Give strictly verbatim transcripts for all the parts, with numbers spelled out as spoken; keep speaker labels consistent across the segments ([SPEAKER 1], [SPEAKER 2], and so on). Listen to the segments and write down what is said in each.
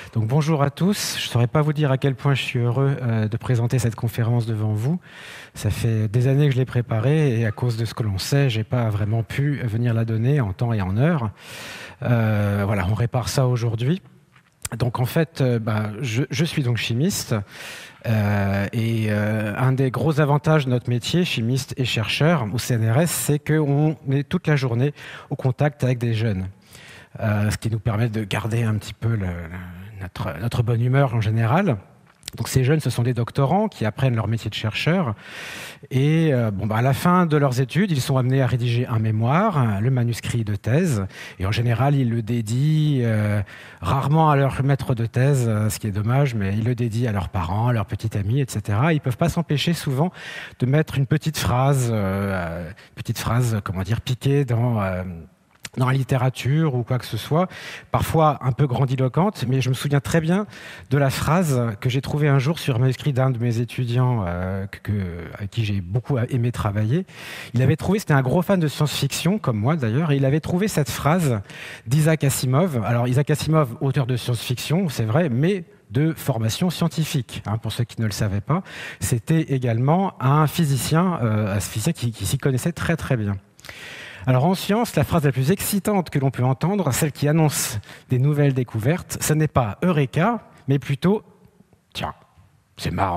[SPEAKER 1] Donc bonjour à tous, je ne saurais pas vous dire à quel point je suis heureux euh, de présenter cette conférence devant vous. Ça fait des années que je l'ai préparée et à cause de ce que l'on sait, je n'ai pas vraiment pu venir la donner en temps et en heure. Euh, voilà, on répare ça aujourd'hui. Donc en fait, euh, bah, je, je suis donc chimiste euh, et euh, un des gros avantages de notre métier, chimiste et chercheur au C N R S, c'est qu'on est toute la journée au contact avec des jeunes. Euh, ce qui nous permet de garder un petit peu le, le, notre, notre bonne humeur en général. Donc ces jeunes, ce sont des doctorants qui apprennent leur métier de chercheur. Et euh, bon, bah, à la fin de leurs études, ils sont amenés à rédiger un mémoire, le manuscrit de thèse. Et en général, ils le dédient euh, rarement à leur maître de thèse, ce qui est dommage, mais ils le dédient à leurs parents, à leurs petits amis, et cetera. Ils ne peuvent pas s'empêcher souvent de mettre une petite phrase, euh, petite phrase, comment dire, piquée dans... Euh, dans la littérature ou quoi que ce soit, parfois un peu grandiloquente, mais je me souviens très bien de la phrase que j'ai trouvée un jour sur un manuscrit d'un de mes étudiants euh, que, avec qui j'ai beaucoup aimé travailler. Il avait trouvé, c'était un gros fan de science-fiction, comme moi d'ailleurs, et il avait trouvé cette phrase d'Isaac Asimov. Alors Isaac Asimov, auteur de science-fiction, c'est vrai, mais de formation scientifique. Hein, pour ceux qui ne le savaient pas, c'était également un physicien, euh, un physicien qui, qui s'y connaissait très très bien. Alors en science, la phrase la plus excitante que l'on peut entendre, celle qui annonce des nouvelles découvertes, ce n'est pas « Eureka », mais plutôt « Tiens, c'est marrant ».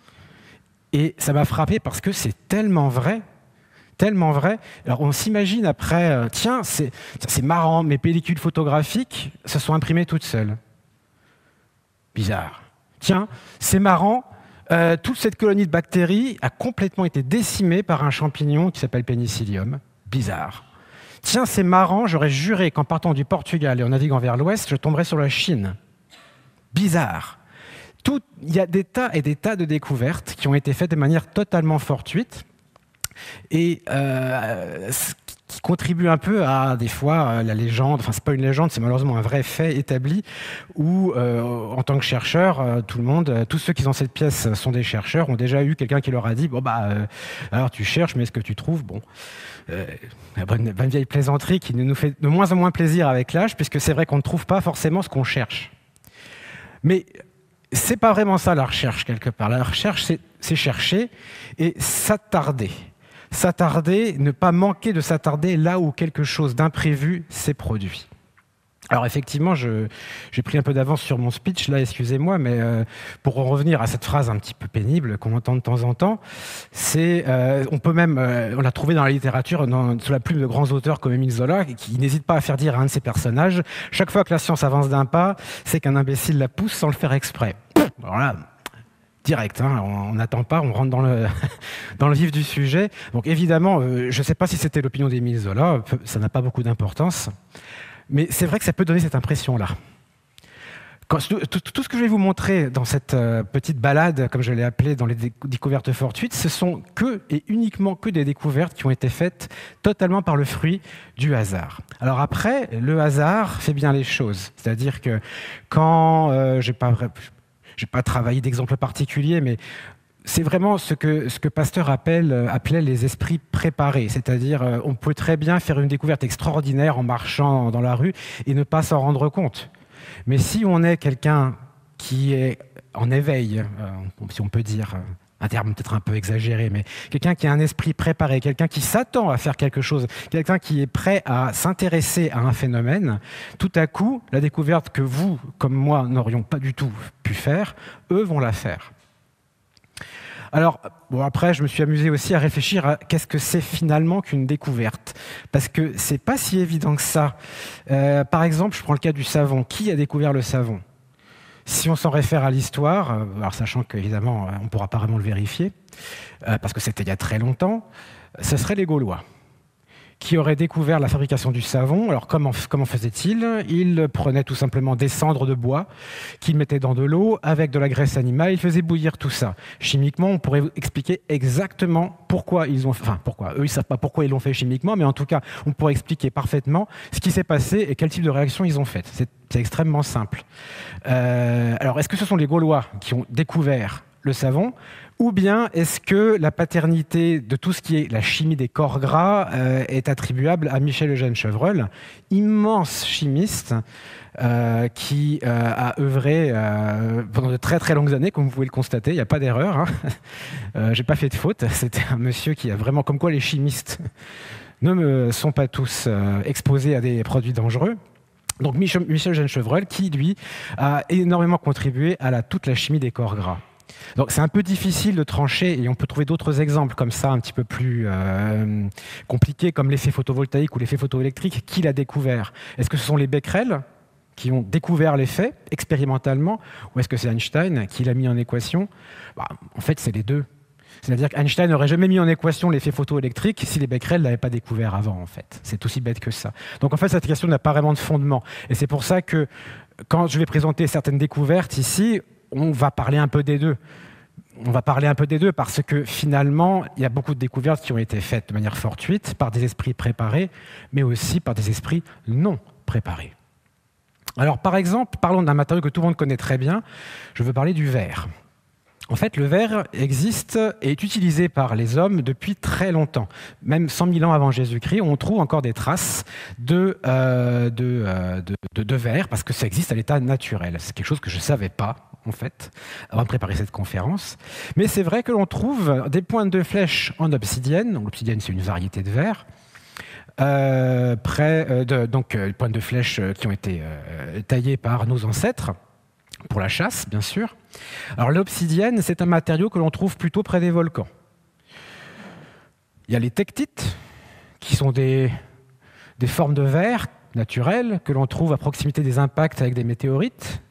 [SPEAKER 1] Et ça m'a frappé parce que c'est tellement vrai, tellement vrai. Alors on s'imagine après euh, « Tiens, c'est, c'est marrant, mes pellicules photographiques se sont imprimées toutes seules ». Bizarre. Tiens, c'est marrant, euh, toute cette colonie de bactéries a complètement été décimée par un champignon qui s'appelle Penicillium. Bizarre. Tiens, c'est marrant, j'aurais juré qu'en partant du Portugal et en naviguant vers l'ouest, je tomberais sur la Chine. Bizarre. Tout, il y a des tas et des tas de découvertes qui ont été faites de manière totalement fortuite et euh, qui contribuent un peu à, des fois, la légende, enfin, c'est pas une légende, c'est malheureusement un vrai fait établi où, euh, en tant que chercheur, euh, tout le monde, tous ceux qui ont cette pièce sont des chercheurs, ont déjà eu quelqu'un qui leur a dit « Bon, bah, euh, alors tu cherches, mais ce que tu trouves, bon... » Euh, la bonne, bonne vieille plaisanterie qui nous fait de moins en moins plaisir avec l'âge, puisque c'est vrai qu'on ne trouve pas forcément ce qu'on cherche. Mais c'est pas vraiment ça la recherche, quelque part. La recherche, c'est, c'est chercher et s'attarder. S'attarder, ne pas manquer de s'attarder là où quelque chose d'imprévu s'est produit. Alors effectivement, je, j'ai pris un peu d'avance sur mon speech, là, excusez-moi, mais euh, pour en revenir à cette phrase un petit peu pénible qu'on entend de temps en temps, c'est, euh, on peut même, euh, on l'a trouvé dans la littérature, dans, sous la plume de grands auteurs comme Émile Zola, qui n'hésite pas à faire dire à un de ses personnages, chaque fois que la science avance d'un pas, c'est qu'un imbécile la pousse sans le faire exprès. Alors là, direct, hein, on n'attend pas, on rentre dans le, dans le vif du sujet. Donc évidemment, euh, je ne sais pas si c'était l'opinion d'Émile Zola, ça n'a pas beaucoup d'importance. Mais c'est vrai que ça peut donner cette impression-là. Quand, tout, tout ce que je vais vous montrer dans cette euh, petite balade, comme je l'ai appelée, dans les dé- découvertes fortuites, ce sont que et uniquement que des découvertes qui ont été faites totalement par le fruit du hasard. Alors après, le hasard fait bien les choses. C'est-à-dire que quand, euh, j'ai pas, j'ai pas travaillé d'exemple particulier, mais c'est vraiment ce que, ce que Pasteur appelle, appelait les esprits préparés. C'est-à-dire, euh, on peut très bien faire une découverte extraordinaire en marchant dans la rue et ne pas s'en rendre compte. Mais si on est quelqu'un qui est en éveil, euh, si on peut dire, un terme peut-être un peu exagéré, mais quelqu'un qui a un esprit préparé, quelqu'un qui s'attend à faire quelque chose, quelqu'un qui est prêt à s'intéresser à un phénomène, tout à coup, la découverte que vous, comme moi, n'aurions pas du tout pu faire, eux vont la faire. Alors, bon, après, je me suis amusé aussi à réfléchir à qu'est-ce que c'est finalement qu'une découverte. Parce que c'est pas si évident que ça. Euh, par exemple, je prends le cas du savon. Qui a découvert le savon ? Si on s'en réfère à l'histoire, euh, alors sachant qu'évidemment, on ne pourra pas vraiment le vérifier, euh, parce que c'était il y a très longtemps, ce seraient les Gaulois, qui auraient découvert la fabrication du savon. Alors comment, comment faisaient-ils ? Ils prenaient tout simplement des cendres de bois qu'ils mettaient dans de l'eau avec de la graisse animale, ils faisaient bouillir tout ça. Chimiquement, on pourrait expliquer exactement pourquoi ils ont... Enfin, pourquoi ? Eux, ils ne savent pas pourquoi ils l'ont fait chimiquement, mais en tout cas, on pourrait expliquer parfaitement ce qui s'est passé et quel type de réaction ils ont fait. C'est, c'est extrêmement simple. Euh, alors, est-ce que ce sont les Gaulois qui ont découvert le savons, ou bien est-ce que la paternité de tout ce qui est la chimie des corps gras euh, est attribuable à Michel Eugène Chevreul, immense chimiste euh, qui euh, a œuvré euh, pendant de très très longues années, comme vous pouvez le constater, il n'y a pas d'erreur, hein. euh, j'ai pas fait de faute, c'était un monsieur qui a vraiment, comme quoi les chimistes ne me sont pas tous euh, exposés à des produits dangereux. Donc Michel, Michel Eugène Chevreul, qui lui a énormément contribué à la, toute la chimie des corps gras. Donc c'est un peu difficile de trancher, et on peut trouver d'autres exemples comme ça, un petit peu plus euh, compliqués, comme l'effet photovoltaïque ou l'effet photoélectrique. Qui l'a découvert? Est-ce que ce sont les Becquerel qui ont découvert l'effet expérimentalement, ou est-ce que c'est Einstein qui l'a mis en équation? Bah, en fait, c'est les deux. C'est-à-dire qu'Einstein n'aurait jamais mis en équation l'effet photoélectrique si les Becquerel ne l'avaient pas découvert avant, en fait. C'est aussi bête que ça. Donc en fait, cette question n'a pas vraiment de fondement. Et c'est pour ça que quand je vais présenter certaines découvertes ici, on va parler un peu des deux. On va parler un peu des deux parce que finalement, il y a beaucoup de découvertes qui ont été faites de manière fortuite par des esprits préparés, mais aussi par des esprits non préparés. Alors par exemple, parlons d'un matériau que tout le monde connaît très bien, je veux parler du verre. En fait, le verre existe et est utilisé par les hommes depuis très longtemps. Même cent mille ans avant Jésus-Christ, on trouve encore des traces de, euh, de, euh, de, de, de verre, parce que ça existe à l'état naturel. C'est quelque chose que je ne savais pas, en fait, avant de préparer cette conférence. Mais c'est vrai que l'on trouve des pointes de flèche en obsidienne. L'obsidienne, c'est une variété de verre. Euh, près euh, de, donc, euh, pointes de flèche qui ont été euh, taillées par nos ancêtres, pour la chasse, bien sûr. Alors l'obsidienne, c'est un matériau que l'on trouve plutôt près des volcans. Il y a les tectites, qui sont des, des formes de verre naturelles que l'on trouve à proximité des impacts avec des météorites.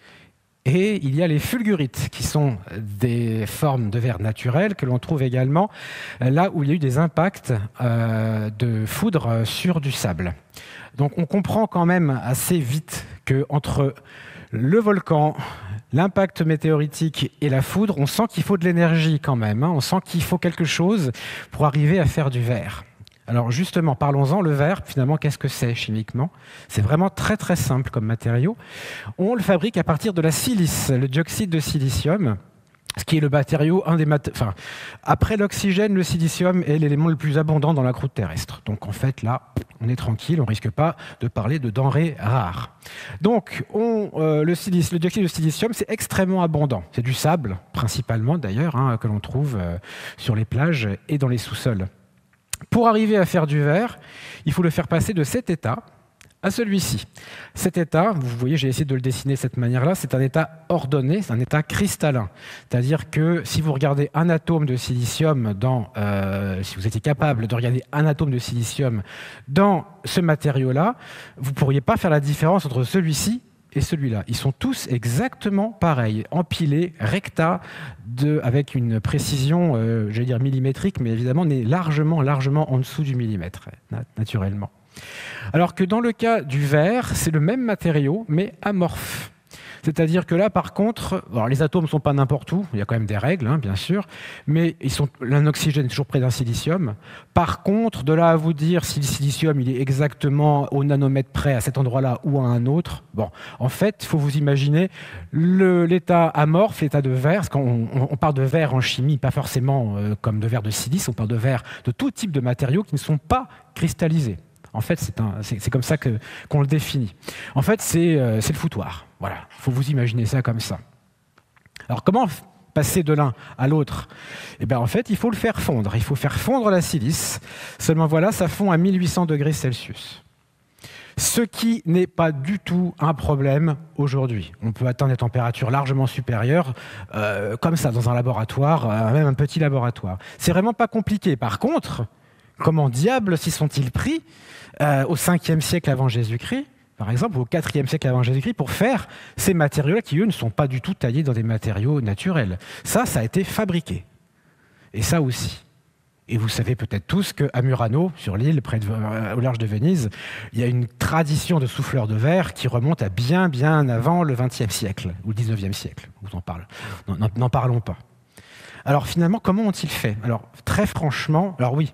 [SPEAKER 1] Et il y a les fulgurites, qui sont des formes de verre naturelles que l'on trouve également là où il y a eu des impacts euh, de foudre sur du sable. Donc on comprend quand même assez vite qu'entre le volcan, l'impact météoritique et la foudre, on sent qu'il faut de l'énergie quand même, hein. On sent qu'il faut quelque chose pour arriver à faire du verre. Alors justement, parlons-en, le verre, finalement, qu'est-ce que c'est chimiquement? C'est vraiment très très simple comme matériau. On le fabrique à partir de la silice, le dioxyde de silicium, ce qui est le matériau, un des mat... enfin, après l'oxygène, le silicium est l'élément le plus abondant dans la croûte terrestre. Donc en fait, là, on est tranquille, on ne risque pas de parler de denrées rares. Donc, on, euh, le, silice, le dioxyde de silicium, c'est extrêmement abondant. C'est du sable, principalement d'ailleurs, hein, que l'on trouve euh, sur les plages et dans les sous-sols. Pour arriver à faire du verre, il faut le faire passer de cet état à celui-ci. Cet état, vous voyez, j'ai essayé de le dessiner de cette manière-là, c'est un état ordonné, c'est un état cristallin. C'est-à-dire que si vous regardez un atome de silicium dans, euh, si vous étiez capable de regarder un atome de silicium dans ce matériau-là, vous ne pourriez pas faire la différence entre celui-ci et celui-là. Ils sont tous exactement pareils, empilés, recta, de, avec une précision, euh, j'allais dire millimétrique, mais évidemment, on est largement, largement en dessous du millimètre, naturellement. Alors que dans le cas du verre, c'est le même matériau, mais amorphe. C'est-à-dire que là, par contre, alors les atomes ne sont pas n'importe où, il y a quand même des règles, hein, bien sûr, mais ils sont, un oxygène est toujours près d'un silicium. Par contre, de là à vous dire si le silicium il est exactement au nanomètre près à cet endroit-là ou à un autre, bon, en fait, il faut vous imaginer l'état amorphe, l'état de verre, parce qu'on on, on parle de verre en chimie, pas forcément euh, comme de verre de silice, on parle de verre de tout type de matériaux qui ne sont pas cristallisés. En fait, c'est comme ça qu'on qu'on le définit. En fait, c'est euh, le foutoir. Voilà, il faut vous imaginer ça comme ça. Alors, comment passer de l'un à l'autre? Eh bien, en fait, il faut le faire fondre. Il faut faire fondre la silice. Seulement, voilà, ça fond à mille huit cents degrés Celsius. Ce qui n'est pas du tout un problème aujourd'hui. On peut atteindre des températures largement supérieures, euh, comme ça, dans un laboratoire, euh, même un petit laboratoire. C'est vraiment pas compliqué. Par contre, comment diable s'y sont-ils pris euh, au cinquième siècle avant Jésus-Christ, par exemple, ou au quatrième siècle avant Jésus-Christ, pour faire ces matériaux-là qui, eux, ne sont pas du tout taillés dans des matériaux naturels? Ça, ça a été fabriqué. Et ça aussi. Et vous savez peut-être tous qu'à Murano, sur l'île, près de, euh, au large de Venise, il y a une tradition de souffleurs de verre qui remonte à bien, bien avant le vingtième siècle, ou le dix-neuvième siècle. On vous en parle. N'en parlons pas. Alors finalement, comment ont-ils fait? Alors, très franchement, alors oui,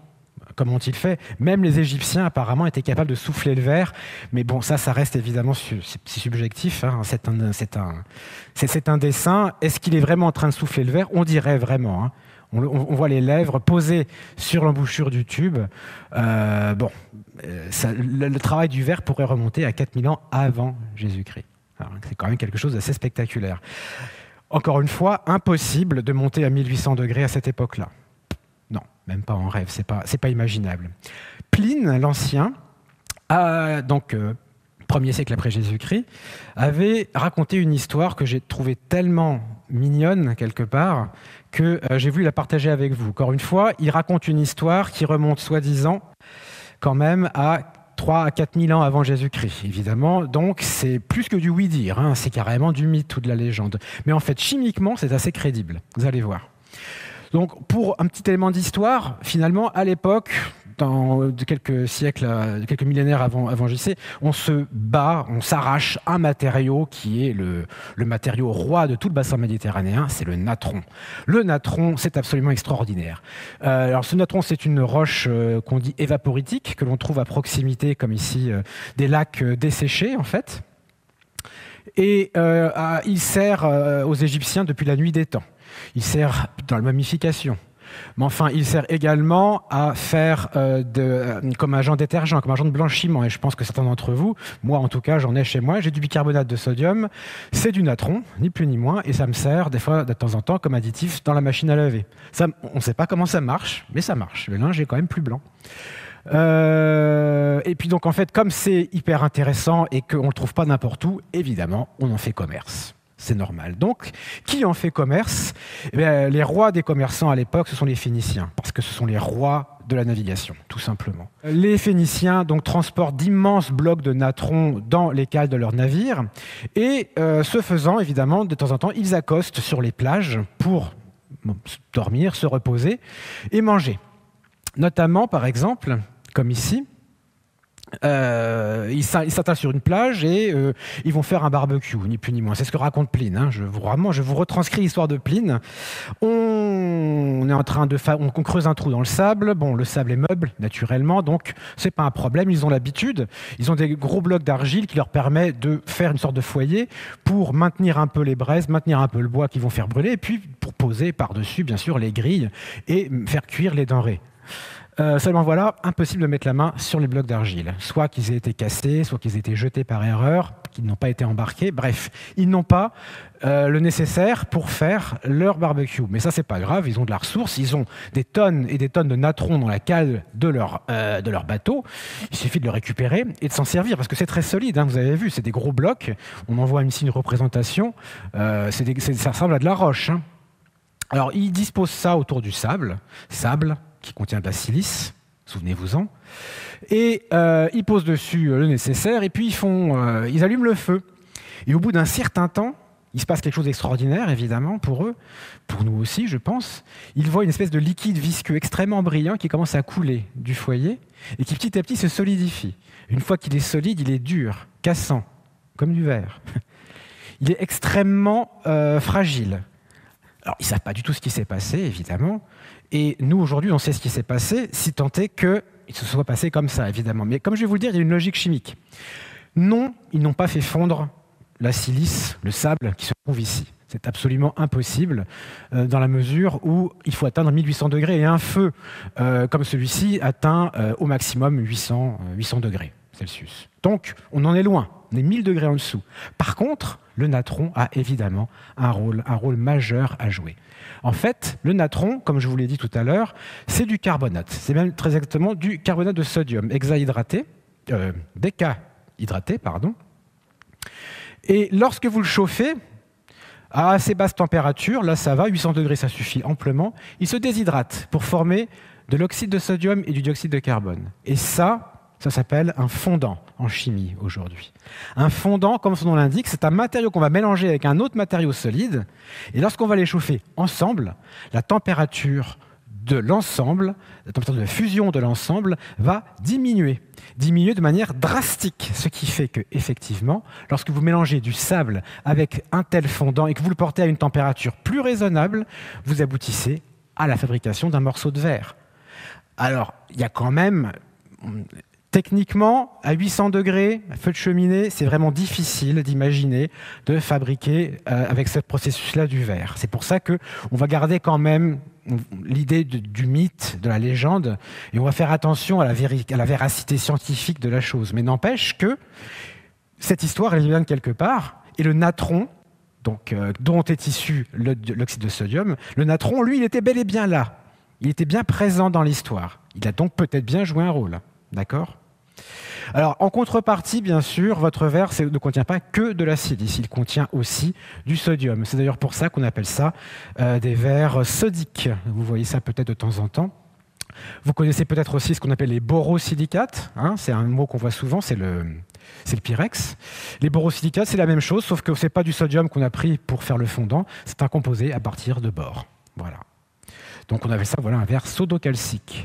[SPEAKER 1] Comment ont-ils fait? Même les Égyptiens, apparemment, étaient capables de souffler le verre. Mais bon, ça, ça reste évidemment su c'est subjectif. Hein. C'est un, c'est un, c'est un dessin. Est-ce qu'il est vraiment en train de souffler le verre? On dirait vraiment. Hein. On, on voit les lèvres posées sur l'embouchure du tube. Euh, bon, ça, le, le travail du verre pourrait remonter à quatre mille ans avant Jésus-Christ. C'est quand même quelque chose d'assez spectaculaire. Encore une fois, impossible de monter à mille huit cents degrés à cette époque-là. Non, même pas en rêve, c'est pas, c'est pas imaginable. Pline, l'Ancien, a, donc euh, premier siècle après Jésus-Christ, avait raconté une histoire que j'ai trouvée tellement mignonne, quelque part, que euh, j'ai voulu la partager avec vous. Encore une fois, il raconte une histoire qui remonte, soi-disant, quand même à trois à quatre mille ans avant Jésus-Christ, évidemment. Donc, c'est plus que du oui-dire, hein, c'est carrément du mythe ou de la légende. Mais en fait, chimiquement, c'est assez crédible. Vous allez voir. Donc, pour un petit élément d'histoire, finalement, à l'époque, dans quelques siècles, quelques millénaires avant, avant J C, on se bat, on s'arrache un matériau qui est le, le matériau roi de tout le bassin méditerranéen, c'est le natron. Le natron, c'est absolument extraordinaire. Euh, alors, ce natron, c'est une roche euh, qu'on dit évaporitique, que l'on trouve à proximité, comme ici, euh, des lacs euh, desséchés, en fait. Et euh, à, il sert euh, aux Égyptiens depuis la nuit des temps. Il sert dans la momification. Mais enfin, il sert également à faire euh, de, euh, comme agent détergent, comme agent de blanchiment. Et je pense que certains d'entre vous, moi en tout cas, j'en ai chez moi, j'ai du bicarbonate de sodium, c'est du natron, ni plus ni moins, et ça me sert des fois, de temps en temps, comme additif dans la machine à laver. Ça, on ne sait pas comment ça marche, mais ça marche. Le linge est quand même plus blanc. Euh, et puis donc, en fait, comme c'est hyper intéressant et qu'on ne le trouve pas n'importe où, évidemment, on en fait commerce. C'est normal. Donc, qui en fait commerce? Eh bien, les rois des commerçants à l'époque, ce sont les Phéniciens, parce que ce sont les rois de la navigation, tout simplement. Les Phéniciens donc, transportent d'immenses blocs de natron dans les cales de leurs navires, et euh, ce faisant, évidemment, de temps en temps, ils accostent sur les plages pour dormir, se reposer et manger. Notamment, par exemple, comme ici, Euh, ils s'attachent sur une plage et euh, ils vont faire un barbecue, ni plus ni moins. C'est ce que raconte Pline. Hein. Je, vous, vraiment, je vous retranscris l'histoire de Pline. On, on est en train de faire, on, on creuse un trou dans le sable. Bon, le sable est meuble, naturellement, donc c'est pas un problème. Ils ont l'habitude. Ils ont des gros blocs d'argile qui leur permettent de faire une sorte de foyer pour maintenir un peu les braises, maintenir un peu le bois qu'ils vont faire brûler, et puis pour poser par-dessus, bien sûr, les grilles et faire cuire les denrées. Euh, seulement voilà, impossible de mettre la main sur les blocs d'argile. Soit qu'ils aient été cassés, soit qu'ils aient été jetés par erreur, qu'ils n'ont pas été embarqués. Bref, ils n'ont pas euh, le nécessaire pour faire leur barbecue. Mais ça, c'est pas grave, ils ont de la ressource, ils ont des tonnes et des tonnes de natron dans la cale de leur, euh, de leur bateau. Il suffit de le récupérer et de s'en servir, parce que c'est très solide, hein, vous avez vu, c'est des gros blocs. On en voit ici une représentation. Euh, c'est des, c'est, ça ressemble à de la roche. Hein. Alors, ils disposent ça autour du sable, sable, qui contient de la silice, souvenez-vous-en, et euh, ils posent dessus le nécessaire, et puis ils, font, euh, ils allument le feu. Et au bout d'un certain temps, il se passe quelque chose d'extraordinaire, évidemment, pour eux, pour nous aussi, je pense. Ils voient une espèce de liquide visqueux extrêmement brillant qui commence à couler du foyer, et qui petit à petit se solidifie. Une fois qu'il est solide, il est dur, cassant, comme du verre. Il est extrêmement euh, fragile. Alors, ils ne savent pas du tout ce qui s'est passé, évidemment. Et nous, aujourd'hui, on sait ce qui s'est passé, si tant est qu'il se soit passé comme ça, évidemment. Mais comme je vais vous le dire, il y a une logique chimique. Non, ils n'ont pas fait fondre la silice, le sable qui se trouve ici. C'est absolument impossible, euh, dans la mesure où il faut atteindre mille huit cents degrés. Et un feu euh, comme celui-ci atteint euh, au maximum huit cents, huit cents degrés Celsius. Donc, on en est loin. On est mille degrés en dessous. Par contre, le natron a évidemment un rôle, un rôle majeur à jouer. En fait, le natron, comme je vous l'ai dit tout à l'heure, c'est du carbonate. C'est même très exactement du carbonate de sodium hexahydraté, euh, décahydraté, pardon. Et lorsque vous le chauffez, à assez basse température, là ça va, huit cents degrés ça suffit amplement, il se déshydrate pour former de l'oxyde de sodium et du dioxyde de carbone. Et ça, ça s'appelle un fondant en chimie aujourd'hui. Un fondant, comme son nom l'indique, c'est un matériau qu'on va mélanger avec un autre matériau solide. Et lorsqu'on va les chauffer ensemble, la température de l'ensemble, la température de fusion de l'ensemble va diminuer. Diminuer de manière drastique. Ce qui fait que, effectivement, lorsque vous mélangez du sable avec un tel fondant et que vous le portez à une température plus raisonnable, vous aboutissez à la fabrication d'un morceau de verre. Alors, il y a quand même... Techniquement, à huit cents degrés, à feu de cheminée, c'est vraiment difficile d'imaginer de fabriquer euh, avec ce processus-là du verre. C'est pour ça qu'on va garder quand même l'idée du mythe, de la légende, et on va faire attention à la, à la véracité scientifique de la chose. Mais n'empêche que cette histoire, elle vient de quelque part, et le natron, donc, euh, dont est issu l'oxyde de sodium, le natron, lui, il était bel et bien là. Il était bien présent dans l'histoire. Il a donc peut-être bien joué un rôle. D'accord ? Alors, en contrepartie, bien sûr, votre verre ne contient pas que de la silice, il contient aussi du sodium. C'est d'ailleurs pour ça qu'on appelle ça euh, des verres sodiques. Vous voyez ça peut-être de temps en temps. Vous connaissez peut-être aussi ce qu'on appelle les borosilicates. Hein, c'est un mot qu'on voit souvent, c'est le, c'est le pyrex. Les borosilicates, c'est la même chose, sauf que ce n'est pas du sodium qu'on a pris pour faire le fondant, c'est un composé à partir de bore. Voilà. Donc on appelle ça voilà, un verre sodocalcique.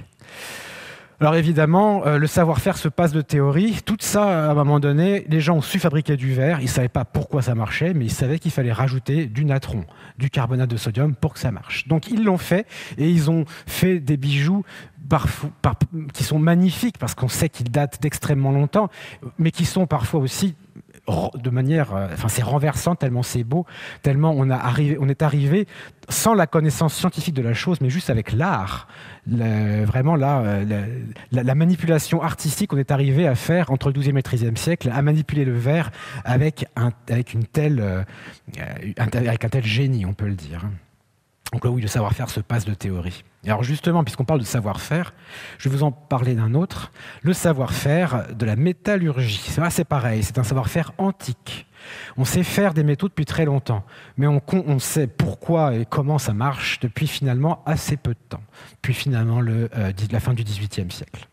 [SPEAKER 1] Alors évidemment, euh, le savoir-faire se passe de théorie. Tout ça, à un moment donné, les gens ont su fabriquer du verre. Ils ne savaient pas pourquoi ça marchait, mais ils savaient qu'il fallait rajouter du natron, du carbonate de sodium pour que ça marche. Donc ils l'ont fait et ils ont fait des bijoux parfois, par, qui sont magnifiques parce qu'on sait qu'ils datent d'extrêmement longtemps, mais qui sont parfois aussi de manière, enfin c'est renversant tellement c'est beau, tellement on, a arrivé, on est arrivé sans la connaissance scientifique de la chose, mais juste avec l'art, le, vraiment là, la, la manipulation artistique, on est arrivé à faire entre le douzième et le treizième siècle, à manipuler le verre avec un, avec une telle, euh, avec un tel génie, on peut le dire. Donc là, oui, le savoir-faire se passe de théorie. Et alors justement, puisqu'on parle de savoir-faire, je vais vous en parler d'un autre, le savoir-faire de la métallurgie. Ça, c'est pareil, c'est un savoir-faire antique. On sait faire des métaux depuis très longtemps, mais on, on sait pourquoi et comment ça marche depuis finalement assez peu de temps, depuis finalement le, euh, la fin du dix-huitième siècle.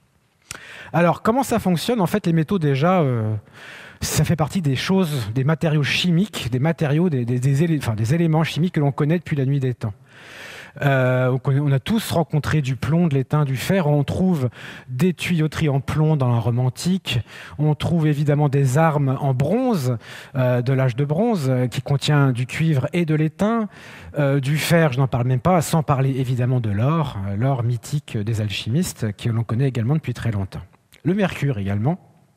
[SPEAKER 1] Alors, comment ça fonctionne? En fait, les métaux, déjà, euh, ça fait partie des choses, des matériaux chimiques, des matériaux, des, des, des, élé enfin, des éléments chimiques que l'on connaît depuis la nuit des temps. Euh, on a tous rencontré du plomb, de l'étain, du fer. On trouve des tuyauteries en plomb dans la Rome antique. On trouve évidemment des armes en bronze, euh, de l'âge de bronze, euh, qui contient du cuivre et de l'étain. Euh, du fer, je n'en parle même pas, sans parler évidemment de l'or, euh, l'or mythique des alchimistes, que l'on connaît également depuis très longtemps. Le mercure également,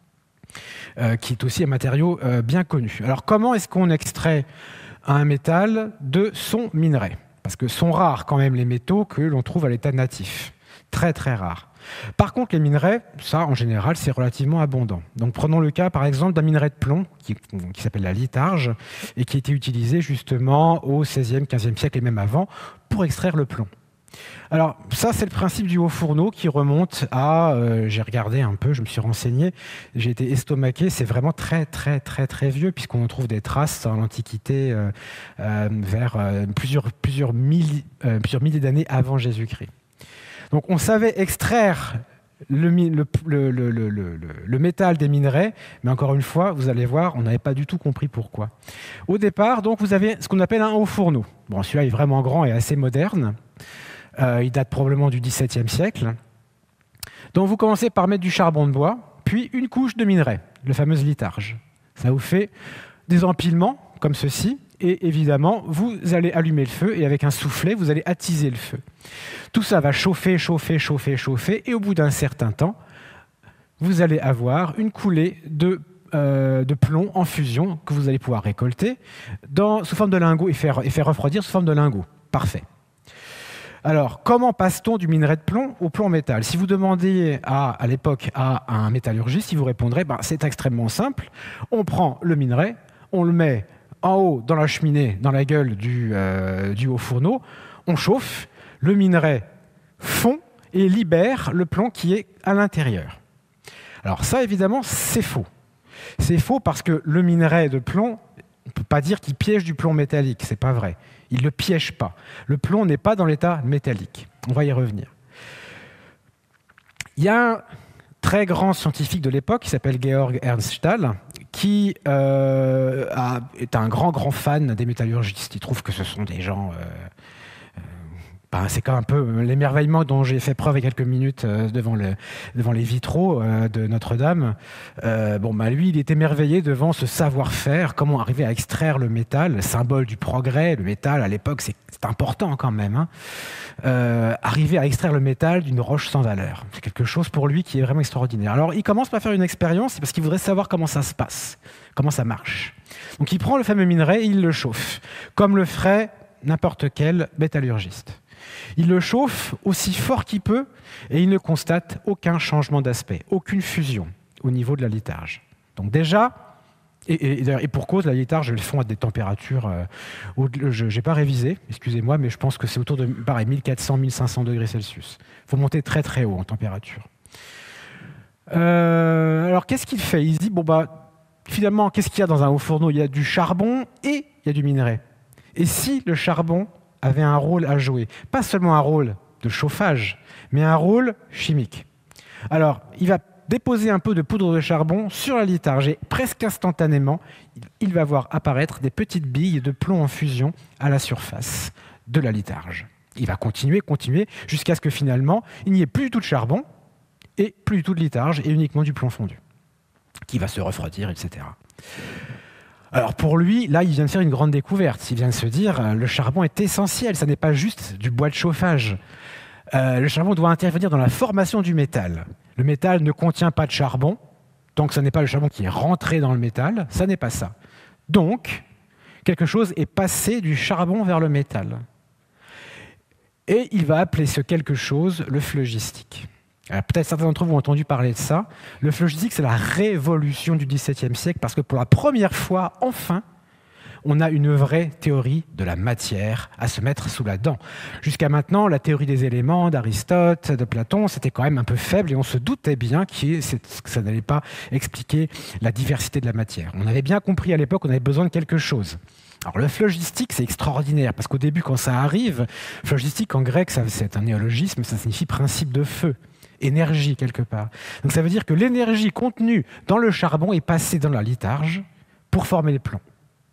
[SPEAKER 1] euh, qui est aussi un matériau euh, bien connu. Alors comment est-ce qu'on extrait un métal de son minerai ? Parce que sont rares quand même les métaux que l'on trouve à l'état natif. Très très rares. Par contre, les minerais, ça en général, c'est relativement abondant. Donc prenons le cas par exemple d'un minerai de plomb qui, qui s'appelle la litharge et qui a été utilisé justement au seizième, quinzième siècle et même avant pour extraire le plomb. Alors ça, c'est le principe du haut fourneau qui remonte à, euh, j'ai regardé un peu, je me suis renseigné, j'ai été estomaqué, c'est vraiment très très très très vieux puisqu'on en trouve des traces dans l'Antiquité euh, euh, vers euh, plusieurs, plusieurs, milli, euh, plusieurs milliers d'années avant Jésus-Christ. Donc on savait extraire le, le, le, le, le, le, le métal des minerais, mais encore une fois, vous allez voir, on n'avait pas du tout compris pourquoi. Au départ, donc, vous avez ce qu'on appelle un haut fourneau. Bon, celui-là est vraiment grand et assez moderne. Euh, il date probablement du dix-septième siècle. Donc vous commencez par mettre du charbon de bois, puis une couche de minerai, le fameux litharge. Ça vous fait des empilements comme ceci, et évidemment, vous allez allumer le feu, et avec un soufflet, vous allez attiser le feu. Tout ça va chauffer, chauffer, chauffer, chauffer, et au bout d'un certain temps, vous allez avoir une coulée de, euh, de plomb en fusion que vous allez pouvoir récolter dans, sous forme de lingots et faire, et faire refroidir sous forme de lingots. Parfait. Alors, comment passe-t-on du minerai de plomb au plomb métal? Si vous demandiez à, à l'époque à un métallurgiste, il vous répondrait ben, c'est extrêmement simple. On prend le minerai, on le met en haut dans la cheminée, dans la gueule du, euh, du haut fourneau, on chauffe, le minerai fond et libère le plomb qui est à l'intérieur. Alors ça, évidemment, c'est faux. C'est faux parce que le minerai de plomb, on ne peut pas dire qu'il piège du plomb métallique, c'est pas vrai. Il ne le piège pas. Le plomb n'est pas dans l'état métallique. On va y revenir. Il y a un très grand scientifique de l'époque qui s'appelle Georg Ernst Stahl, qui euh, a, est un grand, grand fan des métallurgistes. Il trouve que ce sont des gens euh, euh, Ben, c'est comme un peu l'émerveillement dont j'ai fait preuve il y a quelques minutes euh, devant, le, devant les vitraux euh, de Notre-Dame. Euh, bon, ben, lui, il est émerveillé devant ce savoir-faire, comment arriver à extraire le métal, symbole du progrès. Le métal, à l'époque, c'est important quand même. Hein. Euh, arriver à extraire le métal d'une roche sans valeur. C'est quelque chose pour lui qui est vraiment extraordinaire. Alors, il commence par faire une expérience parce qu'il voudrait savoir comment ça se passe, comment ça marche. Donc, il prend le fameux minerai et il le chauffe, comme le ferait n'importe quel métallurgiste. Il le chauffe aussi fort qu'il peut et il ne constate aucun changement d'aspect, aucune fusion au niveau de la litharge. Donc déjà, et, et, et pour cause, la litharge, elles font à des températures, euh, je n'ai pas révisé, excusez-moi, mais je pense que c'est autour de pareil, mille quatre cents à mille cinq cents degrés Celsius. Il faut monter très très haut en température. Euh, alors qu'est-ce qu'il fait? Il se dit, bon bah, finalement, qu'est-ce qu'il y a dans un haut fourneau? Il y a du charbon et il y a du minerai. Et si le charbon avait un rôle à jouer, pas seulement un rôle de chauffage, mais un rôle chimique. Alors, il va déposer un peu de poudre de charbon sur la litharge et presque instantanément, il va voir apparaître des petites billes de plomb en fusion à la surface de la litharge. Il va continuer, continuer, jusqu'à ce que finalement, il n'y ait plus du tout de charbon et plus du tout de litharge et uniquement du plomb fondu, qui va se refroidir, et cetera. Alors pour lui, là, il vient de faire une grande découverte. Il vient de se dire, euh, le charbon est essentiel, ça n'est pas juste du bois de chauffage. Euh, le charbon doit intervenir dans la formation du métal. Le métal ne contient pas de charbon, donc ce n'est pas le charbon qui est rentré dans le métal, ça n'est pas ça. Donc, quelque chose est passé du charbon vers le métal. Et il va appeler ce quelque chose le phlogistique. Peut-être certains d'entre vous ont entendu parler de ça. Le phlogistique, c'est la révolution du dix-septième siècle parce que pour la première fois, enfin, on a une vraie théorie de la matière à se mettre sous la dent. Jusqu'à maintenant, la théorie des éléments d'Aristote, de Platon, c'était quand même un peu faible et on se doutait bien que ça n'allait pas expliquer la diversité de la matière. On avait bien compris à l'époque qu'on avait besoin de quelque chose. Alors le phlogistique, c'est extraordinaire parce qu'au début, quand ça arrive, phlogistique en grec, c'est un néologisme, ça signifie principe de feu. Énergie quelque part. Donc ça veut dire que l'énergie contenue dans le charbon est passée dans la litharge pour former les plombs.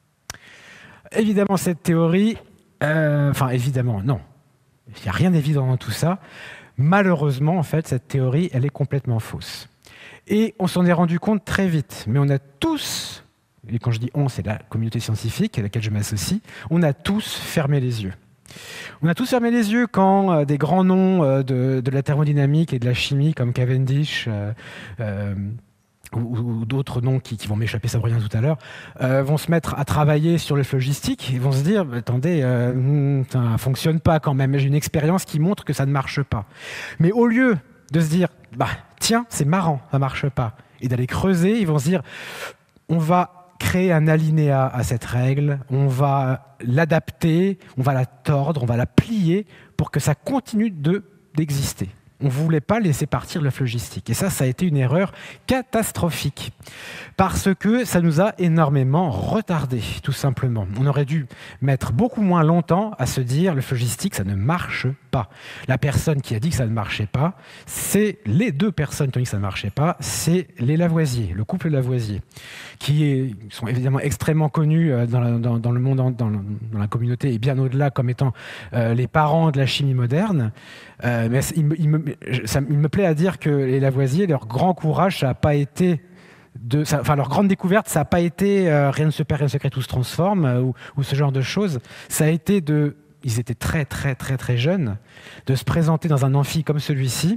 [SPEAKER 1] Évidemment, cette théorie, euh, enfin évidemment, non, il n'y a rien d'évident dans tout ça. Malheureusement, en fait, cette théorie, elle est complètement fausse. Et on s'en est rendu compte très vite. Mais on a tous, et quand je dis on, c'est la communauté scientifique à laquelle je m'associe, on a tous fermé les yeux. On a tous fermé les yeux quand euh, des grands noms euh, de, de la thermodynamique et de la chimie comme Cavendish euh, euh, ou, ou d'autres noms qui, qui vont m'échapper, ça revient tout à l'heure, euh, vont se mettre à travailler sur le phlogistique et vont se dire, attendez, euh, ça ne fonctionne pas quand même, j'ai une expérience qui montre que ça ne marche pas. Mais au lieu de se dire, bah, tiens, c'est marrant, ça ne marche pas, et d'aller creuser, ils vont se dire, on va créer un alinéa à cette règle, on va l'adapter, on va la tordre, on va la plier pour que ça continue de, d'exister. On ne voulait pas laisser partir le phlogistique. Et ça, ça a été une erreur catastrophique. Parce que ça nous a énormément retardé, tout simplement. On aurait dû mettre beaucoup moins longtemps à se dire le phlogistique, ça ne marche pas. La personne qui a dit que ça ne marchait pas, c'est les deux personnes qui ont dit que ça ne marchait pas, c'est les Lavoisier, le couple Lavoisier, qui est, sont évidemment extrêmement connus dans, la, dans, dans le monde, dans, le, dans la communauté et bien au-delà comme étant euh, les parents de la chimie moderne. Euh, mais il me, il, me, ça, il me plaît à dire que les Lavoisier, leur grand courage, ça n'a pas été de, ça, enfin leur grande découverte, ça n'a pas été euh, rien ne se perd, rien ne se crée, tout se transforme euh, ou, ou ce genre de choses. Ça a été de, ils étaient très très très très jeunes, de se présenter dans un amphi comme celui-ci,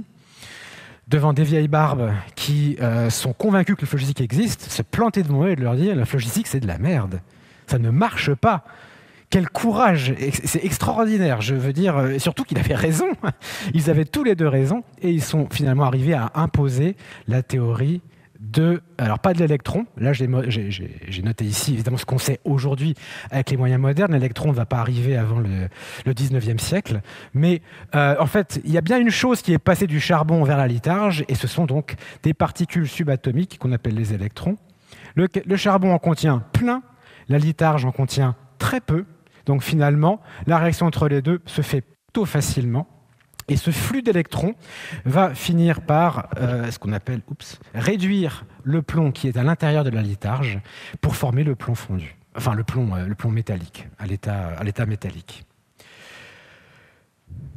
[SPEAKER 1] devant des vieilles barbes qui euh, sont convaincus que le phlogistique existe, se planter devant eux et de leur dire le phlogistique c'est de la merde, ça ne marche pas. Quel courage, c'est extraordinaire, je veux dire, et surtout qu'il avait raison, ils avaient tous les deux raison, et ils sont finalement arrivés à imposer la théorie de, alors pas de l'électron, là j'ai noté ici évidemment ce qu'on sait aujourd'hui avec les moyens modernes, l'électron ne va pas arriver avant le, le dix-neuvième siècle, mais euh, en fait il y a bien une chose qui est passée du charbon vers la litharge, et ce sont donc des particules subatomiques qu'on appelle les électrons. Le, le charbon en contient plein, la litharge en contient très peu. Donc finalement, la réaction entre les deux se fait plutôt facilement. Et ce flux d'électrons va finir par euh, ce qu'on appelle oups, réduire le plomb qui est à l'intérieur de la litharge pour former le plomb fondu. Enfin, le plomb, euh, le plomb métallique, à l'état, à l'état métallique.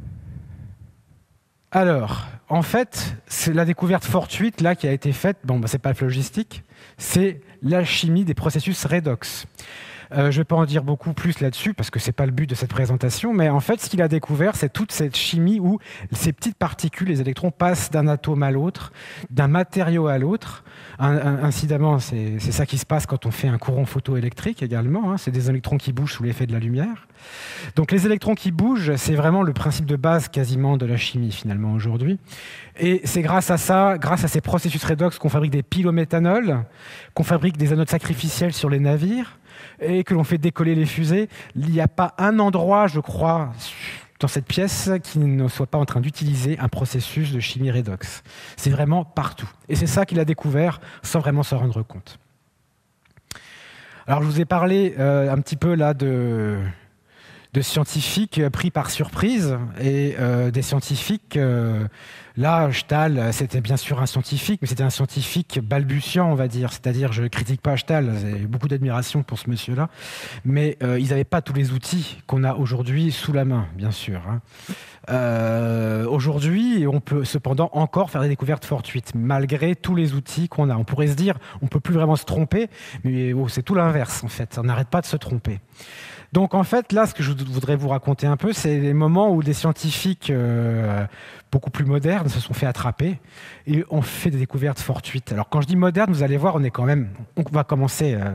[SPEAKER 1] Alors, en fait, c'est la découverte fortuite là qui a été faite. Bon, bah, c'est pas phlogistique, c'est la chimie des processus redox. Euh, je ne vais pas en dire beaucoup plus là-dessus parce que ce n'est pas le but de cette présentation, mais en fait, ce qu'il a découvert, c'est toute cette chimie où ces petites particules, les électrons, passent d'un atome à l'autre, d'un matériau à l'autre. Incidemment, c'est ça qui se passe quand on fait un courant photoélectrique également. Hein, c'est des électrons qui bougent sous l'effet de la lumière. Donc les électrons qui bougent, c'est vraiment le principe de base quasiment de la chimie finalement aujourd'hui. Et c'est grâce à ça, grâce à ces processus redox qu'on fabrique des piles au méthanol, qu'on fabrique des anodes sacrificielles sur les navires, et que l'on fait décoller les fusées. Il n'y a pas un endroit, je crois, dans cette pièce qui ne soit pas en train d'utiliser un processus de chimie redox. C'est vraiment partout. Et c'est ça qu'il a découvert sans vraiment s'en rendre compte. Alors je vous ai parlé euh, un petit peu là de, de scientifiques pris par surprise et euh, des scientifiques... Euh, Là, Stahl, c'était bien sûr un scientifique, mais c'était un scientifique balbutiant, on va dire. C'est-à-dire, je ne critique pas Stahl, j'ai beaucoup d'admiration pour ce monsieur-là, mais euh, ils n'avaient pas tous les outils qu'on a aujourd'hui sous la main, bien sûr. Hein. Euh, aujourd'hui, on peut cependant encore faire des découvertes fortuites, malgré tous les outils qu'on a. On pourrait se dire, on ne peut plus vraiment se tromper, mais oh, c'est tout l'inverse, en fait. On n'arrête pas de se tromper. Donc en fait, là, ce que je voudrais vous raconter un peu, c'est les moments où des scientifiques euh, beaucoup plus modernes se sont fait attraper et ont fait des découvertes fortuites. Alors quand je dis moderne, vous allez voir, on est quand même... On va commencer... Euh...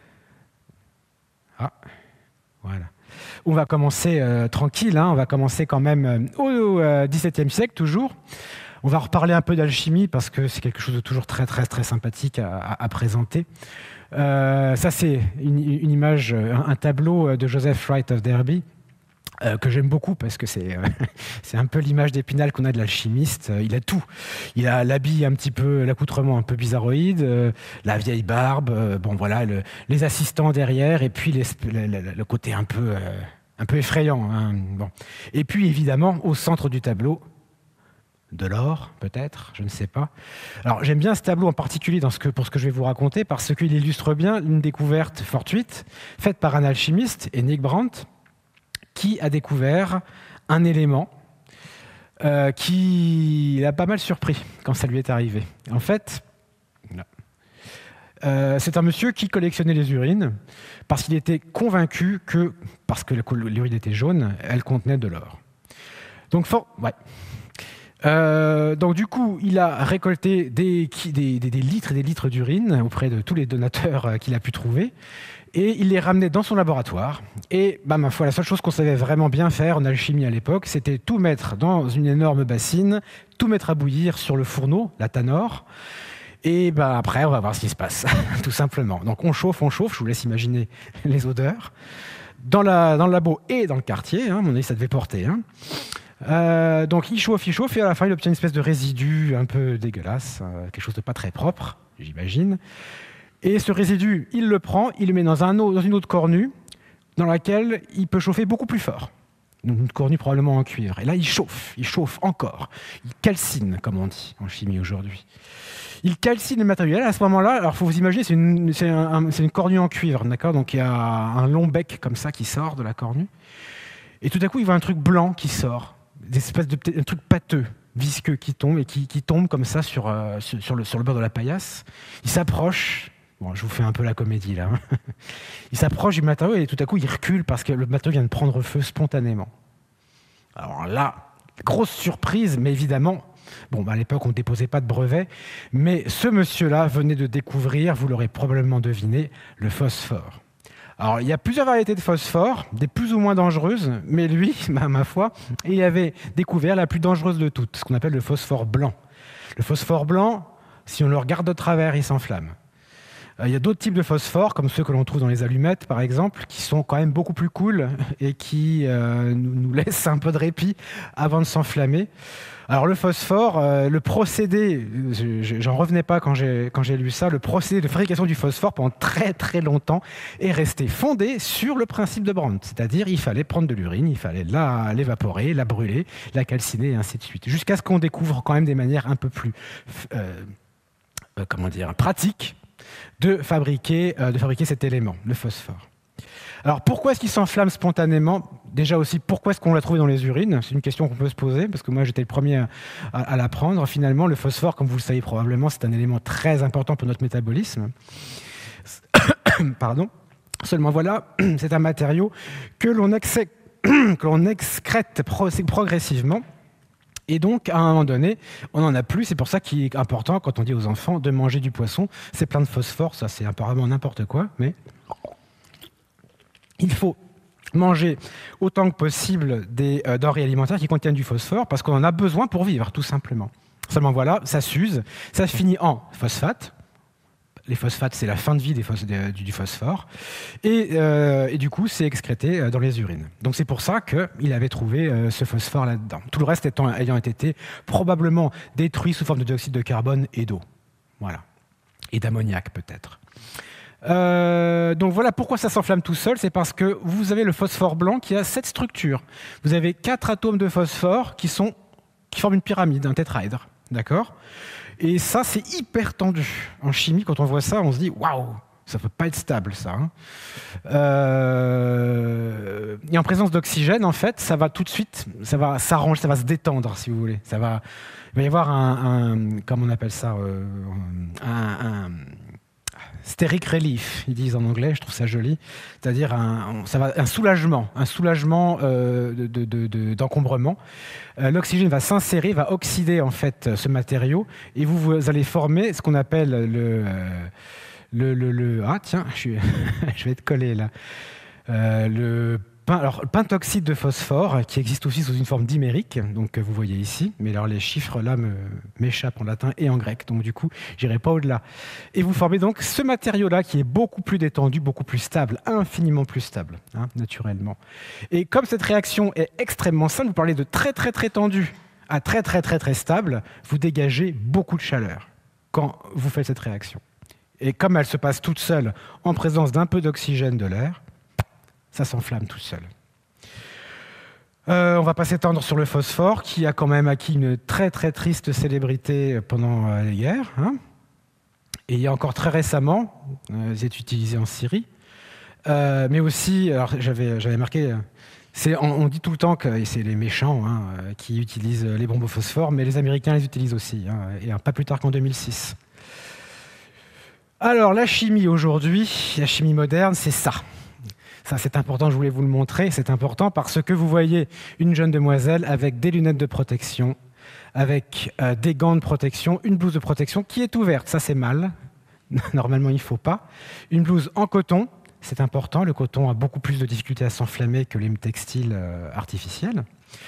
[SPEAKER 1] Ah, voilà. On va commencer euh, tranquille, hein, on va commencer quand même euh, au euh, dix-septième siècle, toujours. On va reparler un peu d'alchimie parce que c'est quelque chose de toujours très, très, très sympathique à, à, à présenter. Euh, ça, c'est une, une image, un, un tableau de Joseph Wright of Derby, euh, que j'aime beaucoup parce que c'est euh, c'est un peu l'image d'Épinal qu'on a de l'alchimiste. Il a tout. Il a l'habit un petit peu, l'accoutrement un peu bizarroïde, euh, la vieille barbe, euh, bon voilà, le, les assistants derrière, et puis les, le, le, le côté un peu, euh, un peu effrayant. Hein, bon. Et puis évidemment, au centre du tableau, de l'or, peut-être, je ne sais pas. Alors, j'aime bien ce tableau en particulier dans ce que, pour ce que je vais vous raconter, parce qu'il illustre bien une découverte fortuite faite par un alchimiste, Hennig Brandt, qui a découvert un élément euh, qui l'a pas mal surpris quand ça lui est arrivé. En fait, euh, c'est un monsieur qui collectionnait les urines parce qu'il était convaincu que, parce que l'urine était jaune, elle contenait de l'or. Donc, for... ouais. Euh, donc du coup, il a récolté des, des, des, des litres et des litres d'urine auprès de tous les donateurs qu'il a pu trouver, et il les ramenait dans son laboratoire. Et bah, ma foi, la seule chose qu'on savait vraiment bien faire en alchimie à l'époque, c'était tout mettre dans une énorme bassine, tout mettre à bouillir sur le fourneau, la tanore, et bah, après, on va voir ce qui se passe, tout simplement. Donc on chauffe, on chauffe, je vous laisse imaginer les odeurs, dans, la, dans le labo et dans le quartier, hein, à mon avis, ça devait porter, hein. Euh, donc il chauffe, il chauffe, et à la fin il obtient une espèce de résidu un peu dégueulasse, euh, quelque chose de pas très propre, j'imagine. Et ce résidu, il le prend, il le met dans, un, dans une autre cornue, dans laquelle il peut chauffer beaucoup plus fort. Donc une cornue probablement en cuivre. Et là il chauffe, il chauffe encore. Il calcine, comme on dit en chimie aujourd'hui. Il calcine le matériel. À ce moment-là, alors faut vous imaginer, c'est une, c'est un, c'est une cornue en cuivre, d'accord. Donc il y a un long bec comme ça qui sort de la cornue. Et tout à coup, il voit un truc blanc qui sort. Des espèces de un truc pâteux, visqueux qui tombe et qui, qui tombe comme ça sur, euh, sur, sur, le, sur le bord de la paillasse. Il s'approche. Bon, je vous fais un peu la comédie là. Hein. Il s'approche du matériau et tout à coup il recule parce que le matériau vient de prendre feu spontanément. Alors là, grosse surprise, mais évidemment, bon, bah à l'époque on ne déposait pas de brevet, mais ce monsieur-là venait de découvrir, vous l'aurez probablement deviné, le phosphore. Alors, il y a plusieurs variétés de phosphore, des plus ou moins dangereuses, mais lui, ma, ma foi, il avait découvert la plus dangereuse de toutes, ce qu'on appelle le phosphore blanc. Le phosphore blanc, si on le regarde de travers, il s'enflamme. Euh, il y a d'autres types de phosphore, comme ceux que l'on trouve dans les allumettes, par exemple, qui sont quand même beaucoup plus cool et qui euh, nous, nous laissent un peu de répit avant de s'enflammer. Alors le phosphore, euh, le procédé, j'en revenais pas quand j'ai quand j'ai lu ça, le procédé de fabrication du phosphore pendant très très longtemps est resté fondé sur le principe de Brandt, c'est-à-dire il fallait prendre de l'urine, il fallait la l'évaporer, la brûler, la calciner et ainsi de suite, jusqu'à ce qu'on découvre quand même des manières un peu plus euh, euh, comment dire pratiques de fabriquer euh, de fabriquer cet élément, le phosphore. Alors pourquoi est-ce qu'il s'enflamme spontanément? Déjà aussi, pourquoi est-ce qu'on l'a trouvé dans les urines? C'est une question qu'on peut se poser, parce que moi j'étais le premier à, à, à l'apprendre. Finalement, le phosphore, comme vous le savez probablement, c'est un élément très important pour notre métabolisme. Pardon. Seulement voilà, c'est un matériau que l'on excrète pro progressivement. Et donc, à un moment donné, on n'en a plus. C'est pour ça qu'il est important, quand on dit aux enfants de manger du poisson, c'est plein de phosphore. Ça, c'est apparemment n'importe quoi, mais il faut manger autant que possible des euh, denrées alimentaires qui contiennent du phosphore, parce qu'on en a besoin pour vivre, tout simplement. Seulement voilà, ça s'use, ça finit en phosphate. Les phosphates, c'est la fin de vie des phos de, du, du phosphore. Et, euh, et du coup, c'est excrété dans les urines. Donc c'est pour ça qu'il avait trouvé euh, ce phosphore là-dedans. Tout le reste étant, ayant été probablement détruit sous forme de dioxyde de carbone et d'eau. Voilà. Et d'ammoniac peut-être. Euh, donc voilà pourquoi ça s'enflamme tout seul. C'est parce que vous avez le phosphore blanc qui a cette structure. Vous avez quatre atomes de phosphore qui, sont, qui forment une pyramide, un tétraèdre. D'accord ? Et ça, c'est hyper tendu. En chimie, quand on voit ça, on se dit « Waouh, ça ne peut pas être stable, ça. Hein ». Euh... Et en présence d'oxygène, en fait, ça va tout de suite, ça va s'arranger, ça va se détendre, si vous voulez. Ça va... Il va y avoir un, un comment on appelle ça, euh, un, un steric relief, ils disent en anglais, je trouve ça joli, c'est-à-dire un, ça va, un soulagement, un soulagement euh, de, de, de, d'encombrement. Euh, L'oxygène va s'insérer, va oxyder en fait ce matériau, et vous, vous allez former ce qu'on appelle le, le, le, le ah tiens, je, suis, je vais être collé là, euh, le Alors, le pentoxyde de phosphore, qui existe aussi sous une forme dimérique, donc vous voyez ici, mais alors les chiffres là m'échappent en latin et en grec, donc du coup, j'irai pas au-delà. Et vous formez donc ce matériau-là qui est beaucoup plus détendu, beaucoup plus stable, infiniment plus stable, hein, naturellement. Et comme cette réaction est extrêmement simple, vous parlez de très très très tendu à très très très très stable, vous dégagez beaucoup de chaleur quand vous faites cette réaction. Et comme elle se passe toute seule en présence d'un peu d'oxygène de l'air, ça s'enflamme tout seul. Euh, on ne va pas s'étendre sur le phosphore, qui a quand même acquis une très très triste célébrité pendant euh, les guerres. Hein. Et il y a encore très récemment, euh, c'est utilisé en Syrie, euh, mais aussi, alors j'avais j'avais marqué, c'est, on, on dit tout le temps que c'est les méchants hein, qui utilisent les bombes au phosphore, mais les Américains les utilisent aussi, hein, et pas plus tard qu'en deux mille six. Alors la chimie aujourd'hui, la chimie moderne, c'est ça. Ça, c'est important, je voulais vous le montrer. C'est important parce que vous voyez une jeune demoiselle avec des lunettes de protection, avec euh, des gants de protection, une blouse de protection qui est ouverte. Ça, c'est mal. Normalement, il ne faut pas. Une blouse en coton, c'est important. Le coton a beaucoup plus de difficultés à s'enflammer que les textiles euh, artificiels.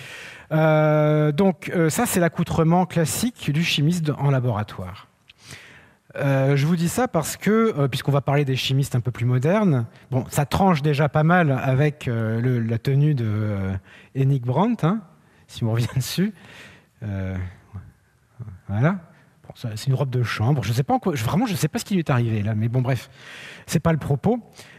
[SPEAKER 1] Euh, donc, euh, ça, c'est l'accoutrement classique du chimiste en laboratoire. Euh, je vous dis ça parce que, euh, puisqu'on va parler des chimistes un peu plus modernes, bon, ça tranche déjà pas mal avec euh, le, la tenue de euh, Hennig Brandt, hein, si on revient dessus. Euh, voilà. Bon, c'est une robe de chambre. Je sais pas en quoi, je, vraiment, je ne sais pas ce qui lui est arrivé là, mais bon, bref, c'est pas le propos.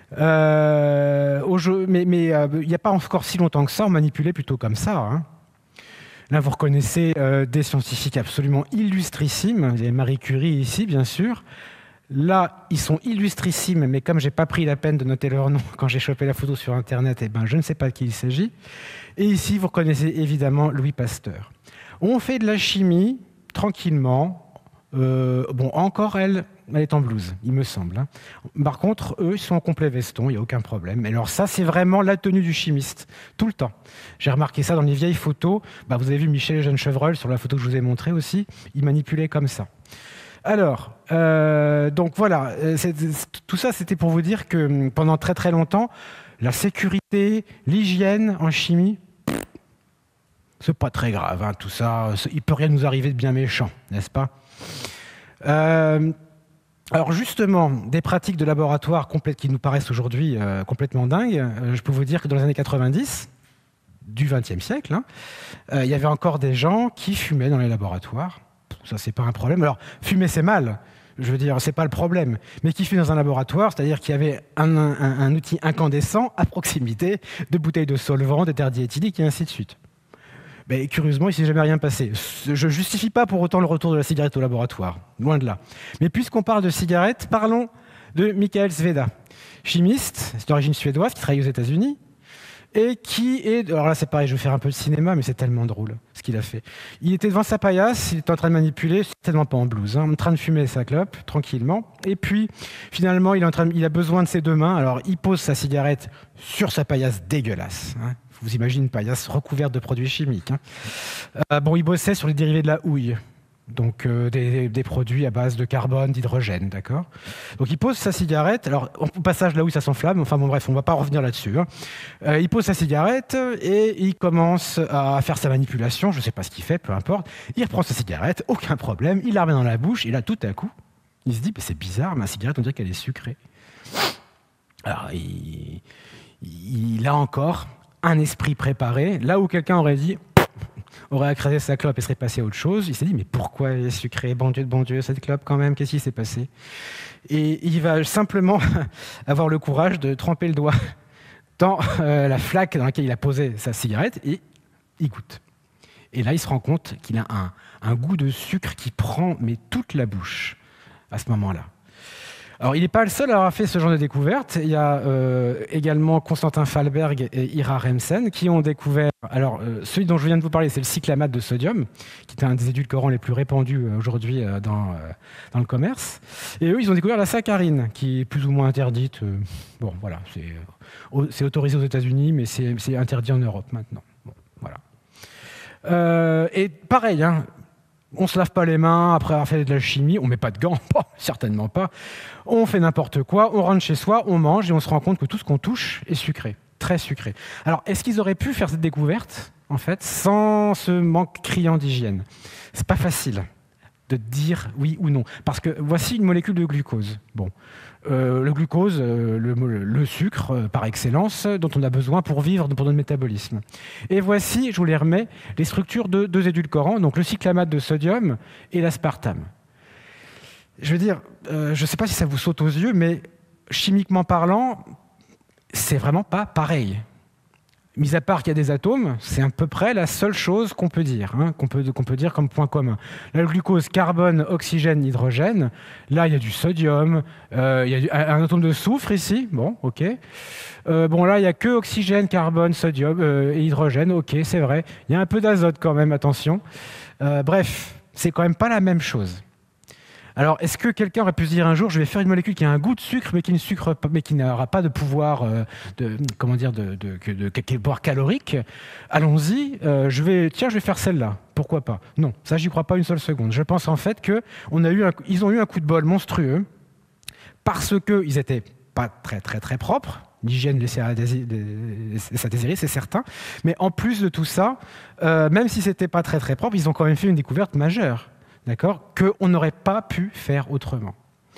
[SPEAKER 1] Euh, au jeu, mais il n'y euh, a pas encore si longtemps que ça, on manipulait plutôt comme ça. Hein. Là, vous reconnaissez euh, des scientifiques absolument illustrissimes. Vous avez Marie Curie ici, bien sûr. Là, ils sont illustrissimes, mais comme je n'ai pas pris la peine de noter leur nom quand j'ai chopé la photo sur Internet, eh ben, je ne sais pas de qui il s'agit. Et ici, vous reconnaissez évidemment Louis Pasteur. On fait de la chimie, tranquillement. Euh, bon, encore elle, elle est en blouse, il me semble. Hein. Par contre, eux, ils sont en complet veston, il n'y a aucun problème. Et alors ça, c'est vraiment la tenue du chimiste, tout le temps. J'ai remarqué ça dans les vieilles photos. Bah, vous avez vu Michel Eugène-Chevreul sur la photo que je vous ai montrée aussi. Il manipulait comme ça. Alors, euh, donc voilà, c'est, c'est, tout ça, c'était pour vous dire que pendant très très longtemps, la sécurité, l'hygiène en chimie, c'est pas très grave, hein, tout ça. Il peut rien nous arriver de bien méchant, n'est-ce pas ? Euh, alors justement, des pratiques de laboratoire qui nous paraissent aujourd'hui euh, complètement dingues, euh, je peux vous dire que dans les années quatre-vingt-dix, du vingtième siècle, hein, euh, il y avait encore des gens qui fumaient dans les laboratoires. Ça, c'est pas un problème. Alors, fumer, c'est mal. Je veux dire, c'est pas le problème. Mais qui fume dans un laboratoire, c'est-à-dire qu'il y avait un, un, un outil incandescent à proximité de bouteilles de solvant, de terre diéthylique et ainsi de suite. Mais curieusement, il ne s'est jamais rien passé. Je ne justifie pas pour autant le retour de la cigarette au laboratoire, loin de là. Mais puisqu'on parle de cigarettes, parlons de Mikael Sveda, chimiste, c'est d'origine suédoise, qui travaille aux États-Unis, et qui est... Alors là, c'est pareil, je vais faire un peu de cinéma, mais c'est tellement drôle, ce qu'il a fait. Il était devant sa paillasse, il était en train de manipuler, certainement pas en blouse, hein, en train de fumer sa clope, tranquillement. Et puis, finalement, il, est en train de... il a besoin de ses deux mains, alors il pose sa cigarette sur sa paillasse dégueulasse. Hein. Vous imaginez une paillasse recouverte de produits chimiques. Hein. Euh, bon, il bossait sur les dérivés de la houille. Donc euh, des, des produits à base de carbone, d'hydrogène, d'accord. Donc il pose sa cigarette, alors au passage là où ça s'enflamme, enfin bon bref, on ne va pas revenir là-dessus. Hein. Euh, il pose sa cigarette et il commence à faire sa manipulation, je ne sais pas ce qu'il fait, peu importe. Il reprend sa cigarette, aucun problème, il la remet dans la bouche et là tout à coup, il se dit, c'est bizarre, ma cigarette on dirait qu'elle est sucrée. Alors il, il a encore un esprit préparé, là où quelqu'un aurait dit... aurait écrasé sa clope et serait passé à autre chose. Il s'est dit, mais pourquoi elle est sucrée? Bon Dieu de bon Dieu, cette clope quand même, qu'est-ce qui s'est passé? Et il va simplement avoir le courage de tremper le doigt dans euh, la flaque dans laquelle il a posé sa cigarette et il goûte. Et là, il se rend compte qu'il a un, un goût de sucre qui prend mais toute la bouche à ce moment-là. Alors, il n'est pas le seul à avoir fait ce genre de découverte. Il y a euh, également Constantin Fahlberg et Ira Remsen qui ont découvert... Alors, euh, celui dont je viens de vous parler, c'est le cyclamate de sodium, qui est un des édulcorants les plus répandus euh, aujourd'hui euh, dans, euh, dans le commerce. Et eux, ils ont découvert la saccharine, qui est plus ou moins interdite. Euh, bon, voilà, c'est euh, autorisé aux États-Unis, mais c'est interdit en Europe maintenant. Bon, voilà. Euh, et pareil, hein, on ne se lave pas les mains après avoir fait de la chimie, on ne met pas de gants, certainement pas. On fait n'importe quoi, on rentre chez soi, on mange et on se rend compte que tout ce qu'on touche est sucré, très sucré. Alors, est-ce qu'ils auraient pu faire cette découverte, en fait, sans ce manque criant d'hygiène? C'est pas facile de dire oui ou non, parce que voici une molécule de glucose. Bon, euh, le glucose, euh, le, le sucre euh, par excellence, dont on a besoin pour vivre, pour notre métabolisme. Et voici, je vous les remets, les structures de deux édulcorants, donc le cyclamate de sodium et l'aspartame. Je veux dire, euh, je ne sais pas si ça vous saute aux yeux, mais chimiquement parlant, c'est vraiment pas pareil. Mis à part qu'il y a des atomes, c'est à peu près la seule chose qu'on peut dire, hein, qu'on peut, qu'on peut dire comme point commun. Là, le glucose, carbone, oxygène, hydrogène. Là, il y a du sodium, euh, il y a du, un atome de soufre ici. Bon, ok. Euh, bon, là, il n'y a que oxygène, carbone, sodium euh, et hydrogène. Ok, c'est vrai. Il y a un peu d'azote quand même, attention. Euh, bref, c'est quand même pas la même chose. Alors, est-ce que quelqu'un aurait pu se dire un jour, je vais faire une molécule qui a un goût de sucre, mais qui ne sucre pas, mais qui n'aura pas de pouvoir, euh, de, comment dire, de, de, de, de, de pouvoir calorique. Allons-y. Euh, je vais, tiens, je vais faire celle-là. Pourquoi pas? Non, ça, j'y crois pas une seule seconde. Je pense en fait que on a eu, un, ils ont eu un coup de bol monstrueux parce que ils étaient pas très, très, très propres. L'hygiène laissait à désirer, désirer c'est certain. Mais en plus de tout ça, euh, même si c'était pas très, très propre, ils ont quand même fait une découverte majeure. D'accord, qu'on n'aurait pas pu faire autrement.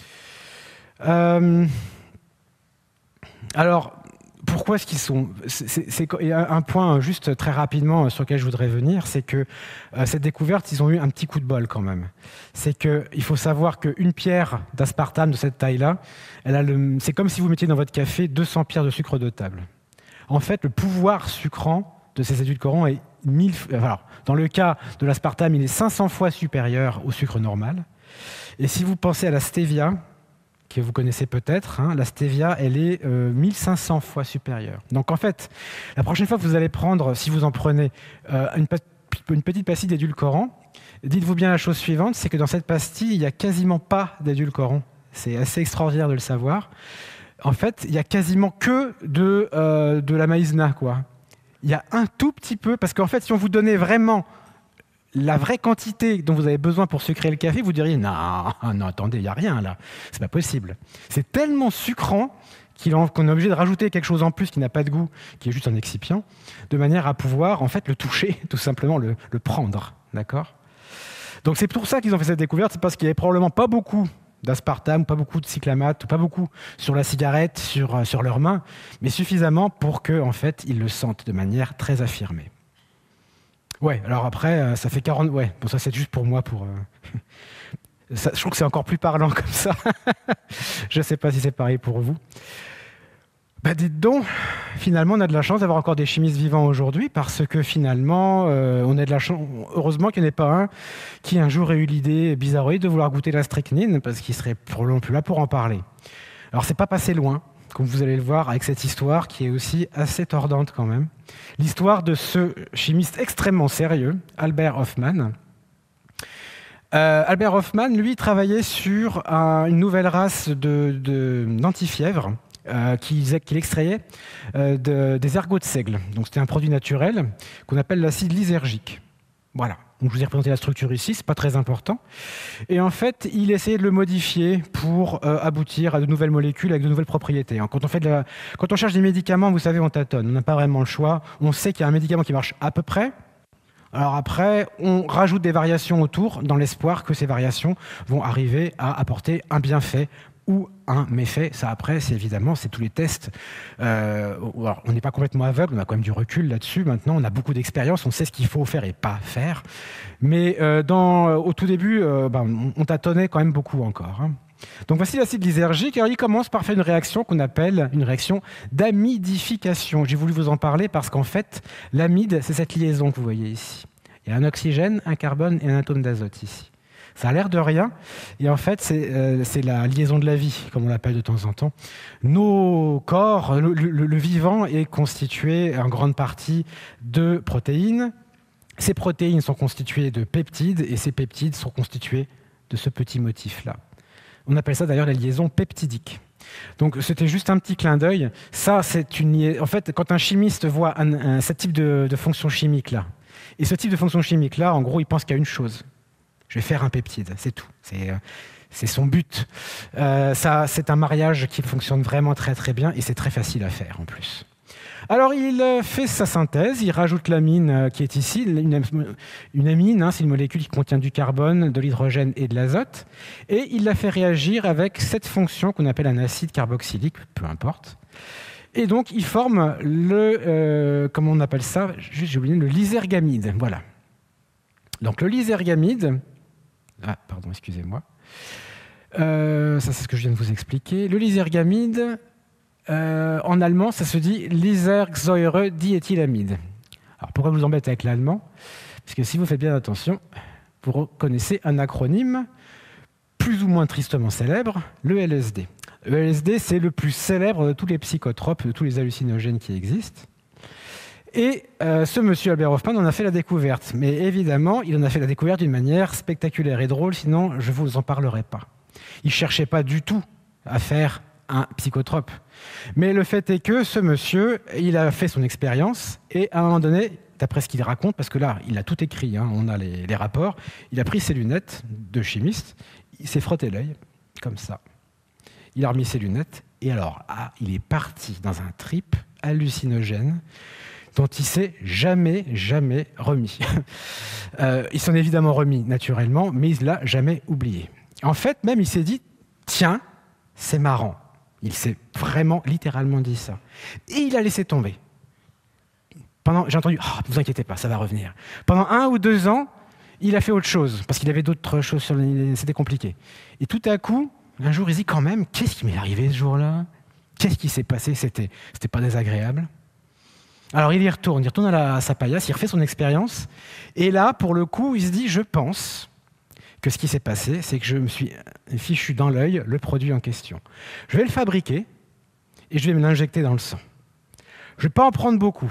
[SPEAKER 1] Euh, alors, pourquoi est-ce qu'ils sont... C'est un point juste très rapidement sur lequel je voudrais venir, c'est que euh, cette découverte, ils ont eu un petit coup de bol quand même. C'est qu'il faut savoir qu'une pierre d'aspartame de cette taille-là, c'est comme si vous mettiez dans votre café deux cents pierres de sucre de table. En fait, le pouvoir sucrant de ces édulcorants est mille, alors, dans le cas de l'aspartame, il est cinq cents fois supérieur au sucre normal. Et si vous pensez à la stevia, que vous connaissez peut-être, hein, la stevia, elle est euh, mille cinq cents fois supérieure. Donc en fait, la prochaine fois que vous allez prendre, si vous en prenez euh, une, une petite pastille d'édulcorant, dites-vous bien la chose suivante, c'est que dans cette pastille, il n'y a quasiment pas d'édulcorant. C'est assez extraordinaire de le savoir. En fait, il n'y a quasiment que de, euh, de la maïzena, quoi. Il y a un tout petit peu, parce qu'en fait, si on vous donnait vraiment la vraie quantité dont vous avez besoin pour sucrer le café, vous diriez « Non, non, attendez, il n'y a rien là, c'est pas possible ». C'est tellement sucrant qu'on est obligé de rajouter quelque chose en plus qui n'a pas de goût, qui est juste un excipient, de manière à pouvoir en fait le toucher, tout simplement le, le prendre, d'accord? Donc c'est pour ça qu'ils ont fait cette découverte, c'est parce qu'il n'y avait probablement pas beaucoup d'aspartame, pas beaucoup de cyclamate, pas beaucoup sur la cigarette, sur, sur leurs mains, mais suffisamment pour qu'en en fait, ils le sentent de manière très affirmée. Ouais, alors après, ça fait quarante... Ouais, bon, ça c'est juste pour moi, pour... Euh... ça, je trouve que c'est encore plus parlant comme ça. Je ne sais pas si c'est pareil pour vous. Bah dites donc, finalement, on a de la chance d'avoir encore des chimistes vivants aujourd'hui parce que finalement, euh, on a de la chance. Heureusement qu'il n'y en ait pas un qui un jour ait eu l'idée bizarroïde de vouloir goûter la strychnine parce qu'il serait probablement plus là pour en parler. Alors, c'est pas passé loin, comme vous allez le voir, avec cette histoire qui est aussi assez tordante quand même. L'histoire de ce chimiste extrêmement sérieux, Albert Hofmann. Euh, Albert Hofmann, lui, travaillait sur un, une nouvelle race de, de, d'antifièvre euh, qu'il, qu'il extrayait euh, de, des ergots de seigle. Donc, c'était un produit naturel qu'on appelle l'acide lysergique. Voilà. Donc, je vous ai représenté la structure ici, c'est pas très important. Et en fait, il essayait de le modifier pour euh, aboutir à de nouvelles molécules avec de nouvelles propriétés. Quand on, fait de la... Quand on cherche des médicaments, vous savez, on tâtonne, on n'a pas vraiment le choix. On sait qu'il y a un médicament qui marche à peu près. Alors après, on rajoute des variations autour dans l'espoir que ces variations vont arriver à apporter un bienfait ou un méfait. Ça, après, c'est évidemment, c'est tous les tests. Euh, alors, on n'est pas complètement aveugle, on a quand même du recul là-dessus. Maintenant, on a beaucoup d'expérience, on sait ce qu'il faut faire et pas faire. Mais euh, dans, au tout début, euh, ben, on tâtonnait quand même beaucoup encore. Hein. Donc voici l'acide lysergique. Alors, il commence par faire une réaction qu'on appelle une réaction d'amidification. J'ai voulu vous en parler parce qu'en fait, l'amide, c'est cette liaison que vous voyez ici. Il y a un oxygène, un carbone et un atome d'azote ici. Ça a l'air de rien, et en fait, c'est, euh, c'est la liaison de la vie, comme on l'appelle de temps en temps. Nos corps, le, le, le vivant est constitué en grande partie de protéines. Ces protéines sont constituées de peptides, et ces peptides sont constitués de ce petit motif-là. On appelle ça d'ailleurs la liaison peptidique. Donc c'était juste un petit clin d'œil. Ça, c'est une. En fait, quand un chimiste voit un, un, ce type de, de fonction chimique-là, et ce type de fonction chimique-là, en gros, il pense qu'il y a une chose. Je vais faire un peptide, c'est tout. C'est, c'est son but. Euh, ça, c'est un mariage qui fonctionne vraiment très très bien et c'est très facile à faire en plus. Alors il fait sa synthèse, il rajoute l'amine qui est ici. Une, une amine, hein, c'est une molécule qui contient du carbone, de l'hydrogène et de l'azote. Et il la fait réagir avec cette fonction qu'on appelle un acide carboxylique, peu importe. Et donc il forme le, euh, comment on appelle ça, juste j'ai oublié, le lysergamide. Voilà. Donc le lysergamide, ah pardon, excusez-moi, euh, ça c'est ce que je viens de vous expliquer. Le lysergamide, euh, en allemand, ça se dit Lysersäure-diéthylamide. Alors pourquoi vous embêtez avec l'allemand? Parce que si vous faites bien attention, vous reconnaissez un acronyme plus ou moins tristement célèbre, le L S D. Le L S D, c'est le plus célèbre de tous les psychotropes, de tous les hallucinogènes qui existent. Et euh, ce monsieur Albert Hofmann en a fait la découverte. Mais évidemment, il en a fait la découverte d'une manière spectaculaire et drôle, sinon je ne vous en parlerai pas. Il ne cherchait pas du tout à faire un psychotrope. Mais le fait est que ce monsieur, il a fait son expérience et à un moment donné, d'après ce qu'il raconte, parce que là, il a tout écrit, hein, on a les, les rapports, il a pris ses lunettes de chimiste, il s'est frotté l'œil, comme ça. Il a remis ses lunettes et alors, ah, il est parti dans un trip hallucinogène dont il s'est jamais, jamais remis. euh, il s'en est évidemment remis naturellement, mais il ne l'a jamais oublié. En fait, même, il s'est dit, tiens, c'est marrant. Il s'est vraiment, littéralement dit ça. Et il a laissé tomber. Pendant, j'ai entendu, oh, ne vous inquiétez pas, ça va revenir. Pendant un ou deux ans, il a fait autre chose, parce qu'il avait d'autres choses sur le... C'était compliqué. Et tout à coup, un jour, il dit quand même, qu'est-ce qui m'est arrivé ce jour-là? Qu'est-ce qui s'est passé? C'était, c'était pas désagréable. Alors il y retourne, il retourne à, la, à sa paillasse, il refait son expérience, et là, pour le coup, il se dit, je pense que ce qui s'est passé, c'est que je me suis fichu dans l'œil le produit en question. Je vais le fabriquer, et je vais me l'injecter dans le sang. Je ne vais pas en prendre beaucoup.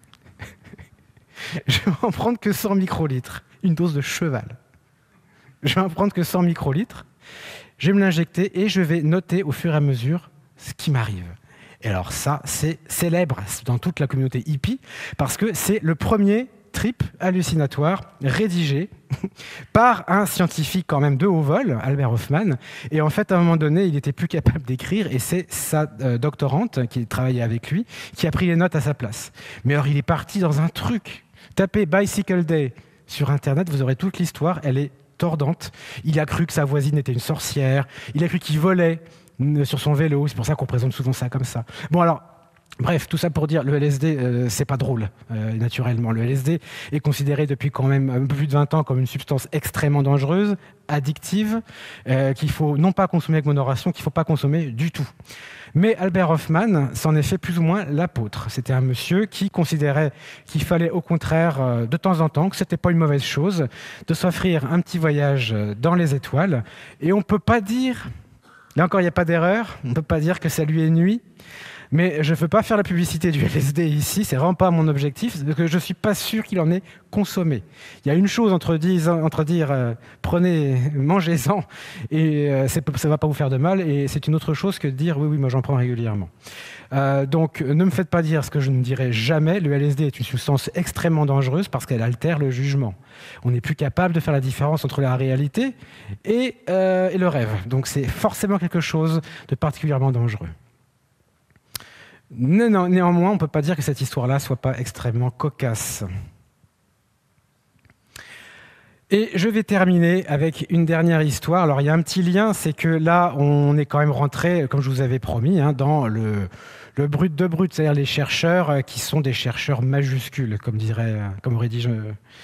[SPEAKER 1] Je vais en prendre que cent microlitres, une dose de cheval. Je vais en prendre que cent microlitres, je vais me l'injecter, et je vais noter au fur et à mesure ce qui m'arrive. Et alors ça, c'est célèbre dans toute la communauté hippie, parce que c'est le premier trip hallucinatoire rédigé par un scientifique quand même de haut vol, Albert Hofmann. Et en fait, à un moment donné, il n'était plus capable d'écrire, et c'est sa euh, doctorante, qui travaillait avec lui, qui a pris les notes à sa place. Mais alors, il est parti dans un truc. Tapez « Bicycle Day » sur Internet, vous aurez toute l'histoire, elle est tordante. Il a cru que sa voisine était une sorcière, il a cru qu'il volait sur son vélo, c'est pour ça qu'on présente souvent ça comme ça. Bon alors, bref, tout ça pour dire, le L S D, euh, c'est pas drôle, euh, naturellement. Le L S D est considéré depuis quand même un peu plus de vingt ans comme une substance extrêmement dangereuse, addictive, euh, qu'il faut non pas consommer avec modération, qu'il faut pas consommer du tout. Mais Albert Hofmann s'en est fait plus ou moins l'apôtre. C'était un monsieur qui considérait qu'il fallait au contraire, euh, de temps en temps, que c'était pas une mauvaise chose, de s'offrir un petit voyage dans les étoiles. Et on peut pas dire Là encore, il n'y a pas d'erreur. On ne peut pas dire que ça lui est nuit. Mais je ne veux pas faire la publicité du L S D ici, c'est vraiment pas mon objectif, parce que je ne suis pas sûr qu'il en ait consommé. Il y a une chose entre dire, entre dire euh, prenez, mangez-en, et euh, ça ne va pas vous faire de mal, et c'est une autre chose que de dire oui, oui, moi j'en prends régulièrement. Euh, donc ne me faites pas dire ce que je ne dirai jamais, le L S D est une substance extrêmement dangereuse parce qu'elle altère le jugement. On n'est plus capable de faire la différence entre la réalité et, euh, et le rêve. Donc c'est forcément quelque chose de particulièrement dangereux. Néanmoins, on ne peut pas dire que cette histoire-là ne soit pas extrêmement cocasse. Et je vais terminer avec une dernière histoire. Alors, il y a un petit lien, c'est que là, on est quand même rentré, comme je vous avais promis, hein, dans le, le brut de brut, c'est-à-dire les chercheurs qui sont des chercheurs majuscules, comme, dirait, comme aurait dit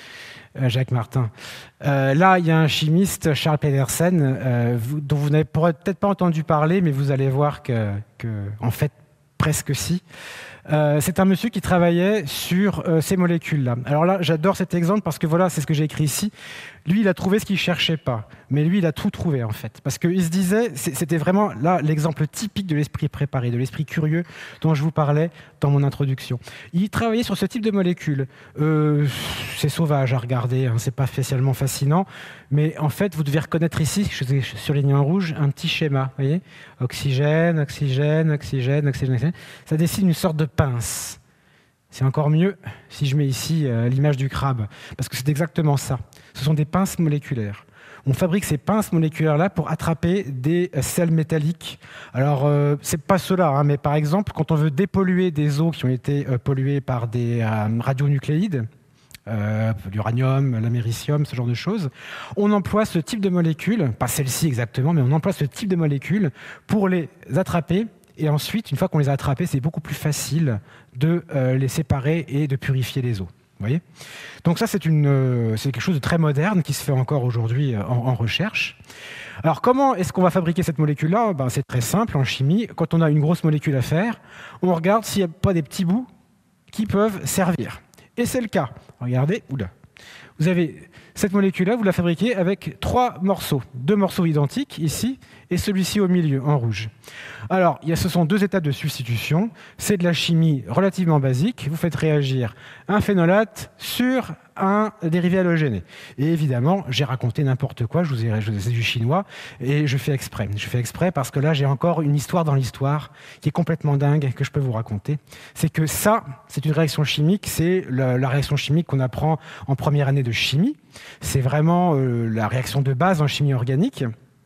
[SPEAKER 1] je, Jacques Martin. Euh, là, il y a un chimiste, Charles Pedersen, euh, vous, dont vous n'avez peut-être pas entendu parler, mais vous allez voir que, que en fait, presque si. Euh, c'est un monsieur qui travaillait sur euh, ces molécules-là. Alors là, j'adore cet exemple parce que voilà, c'est ce que j'ai écrit ici. Lui, il a trouvé ce qu'il ne cherchait pas. Mais lui, il a tout trouvé, en fait. Parce qu'il se disait, c'était vraiment là l'exemple typique de l'esprit préparé, de l'esprit curieux dont je vous parlais dans mon introduction. Il travaillait sur ce type de molécules. Euh, c'est sauvage à regarder, hein, c'est pas spécialement fascinant. Mais en fait, vous devez reconnaître ici, je suis surligné en rouge, un petit schéma. Vous voyez ? Oxygène, oxygène, oxygène, oxygène, oxygène. Ça dessine une sorte de pince. C'est encore mieux si je mets ici euh, l'image du crabe, parce que c'est exactement ça. Ce sont des pinces moléculaires. On fabrique ces pinces moléculaires-là pour attraper des sels métalliques. Alors, euh, ce n'est pas cela, hein, mais par exemple, quand on veut dépolluer des eaux qui ont été euh, polluées par des euh, radionucléides, euh, l'uranium, l'américium, ce genre de choses, on emploie ce type de molécules, pas celle-ci exactement, mais on emploie ce type de molécules pour les attraper. Et ensuite, une fois qu'on les a attrapés, c'est beaucoup plus facile de euh, les séparer et de purifier les eaux. Vous voyez ? Donc ça, c'est euh, quelque chose de très moderne qui se fait encore aujourd'hui en, en recherche. Alors, comment est-ce qu'on va fabriquer cette molécule-là ? Ben, c'est très simple en chimie. Quand on a une grosse molécule à faire, on regarde s'il n'y a pas des petits bouts qui peuvent servir. Et c'est le cas. Regardez, oula. Vous avez cette molécule-là, vous la fabriquez avec trois morceaux. Deux morceaux identiques, ici, et celui-ci au milieu, en rouge. Alors, il y a, ce sont deux étapes de substitution. C'est de la chimie relativement basique. Vous faites réagir un phénolate sur un dérivé halogéné. Et évidemment, j'ai raconté n'importe quoi, je vous ai, je, c'est du chinois, et je fais exprès. Je fais exprès parce que là, j'ai encore une histoire dans l'histoire qui est complètement dingue, que je peux vous raconter. C'est que ça, c'est une réaction chimique, c'est la, la réaction chimique qu'on apprend en première année de chimie. C'est vraiment euh, la réaction de base en chimie organique.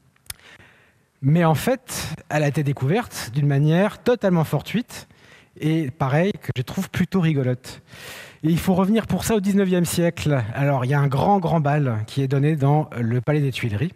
[SPEAKER 1] Mais en fait, elle a été découverte d'une manière totalement fortuite, et pareil, que je trouve plutôt rigolote. Et il faut revenir pour ça au dix-neuvième siècle. Alors, il y a un grand, grand bal qui est donné dans le Palais des Tuileries.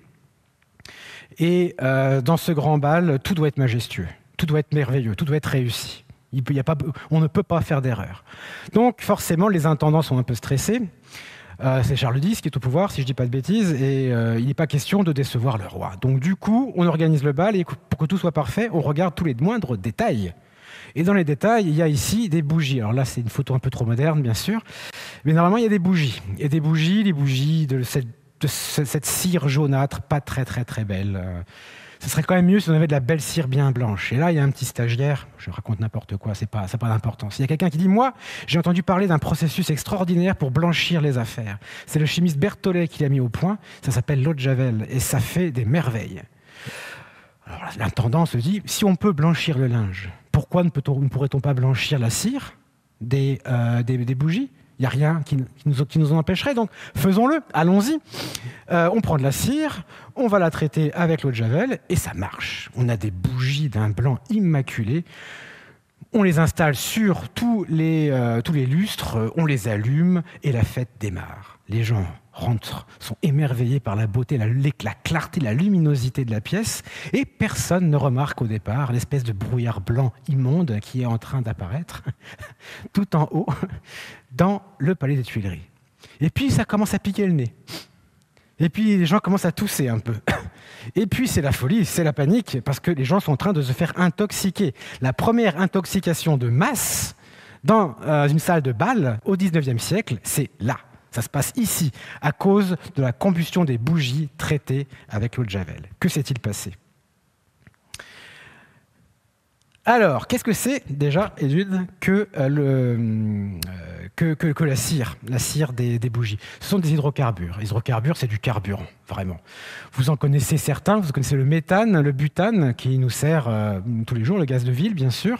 [SPEAKER 1] Et euh, dans ce grand bal, tout doit être majestueux, tout doit être merveilleux, tout doit être réussi. Il peut, il y a pas, on ne peut pas faire d'erreur. Donc, forcément, les intendants sont un peu stressés. Euh, c'est Charles X qui est au pouvoir, si je ne dis pas de bêtises, et euh, il n'est pas question de décevoir le roi. Donc, du coup, on organise le bal, et pour que tout soit parfait, on regarde tous les moindres détails. Et dans les détails, il y a ici des bougies. Alors là, c'est une photo un peu trop moderne, bien sûr. Mais normalement, il y a des bougies. Et des bougies, les bougies de cette, de cette cire jaunâtre, pas très, très, très belle. Euh, ce serait quand même mieux si on avait de la belle cire bien blanche. Et là, il y a un petit stagiaire. Je raconte n'importe quoi, c'est pas, ça n'a pas d'importance. Il y a quelqu'un qui dit « Moi, j'ai entendu parler d'un processus extraordinaire pour blanchir les affaires. C'est le chimiste Berthollet qui l'a mis au point. Ça s'appelle l'eau de Javel. Et ça fait des merveilles. » Alors l'intendant se dit « Si on peut blanchir le linge, pourquoi ne, peut-on, ne pourrait-on pas blanchir la cire des, euh, des, des bougies ? Il n'y a rien qui, qui, nous, qui nous en empêcherait, donc faisons-le, allons-y. Euh, on prend de la cire, on va la traiter avec l'eau de Javel, et ça marche. On a des bougies d'un blanc immaculé. On les installe sur tous les, euh, tous les lustres, on les allume, et la fête démarre. Les gens rentrent, sont émerveillés par la beauté, la, la clarté, la luminosité de la pièce, et personne ne remarque au départ l'espèce de brouillard blanc immonde qui est en train d'apparaître tout en haut dans le Palais des Tuileries. Et puis ça commence à piquer le nez. Et puis les gens commencent à tousser un peu. Et puis c'est la folie, c'est la panique, parce que les gens sont en train de se faire intoxiquer. La première intoxication de masse dans euh, une salle de bal au dix-neuvième siècle, c'est là. Ça se passe ici, à cause de la combustion des bougies traitées avec l'eau de Javel. Que s'est-il passé ? Alors, qu'est-ce que c'est déjà, Edwin, que, euh, le, euh, que, que, que la cire, la cire des, des bougies? Ce sont des hydrocarbures. Les hydrocarbures, c'est du carburant, vraiment. Vous en connaissez certains, vous connaissez le méthane, le butane, qui nous sert euh, tous les jours, le gaz de ville, bien sûr.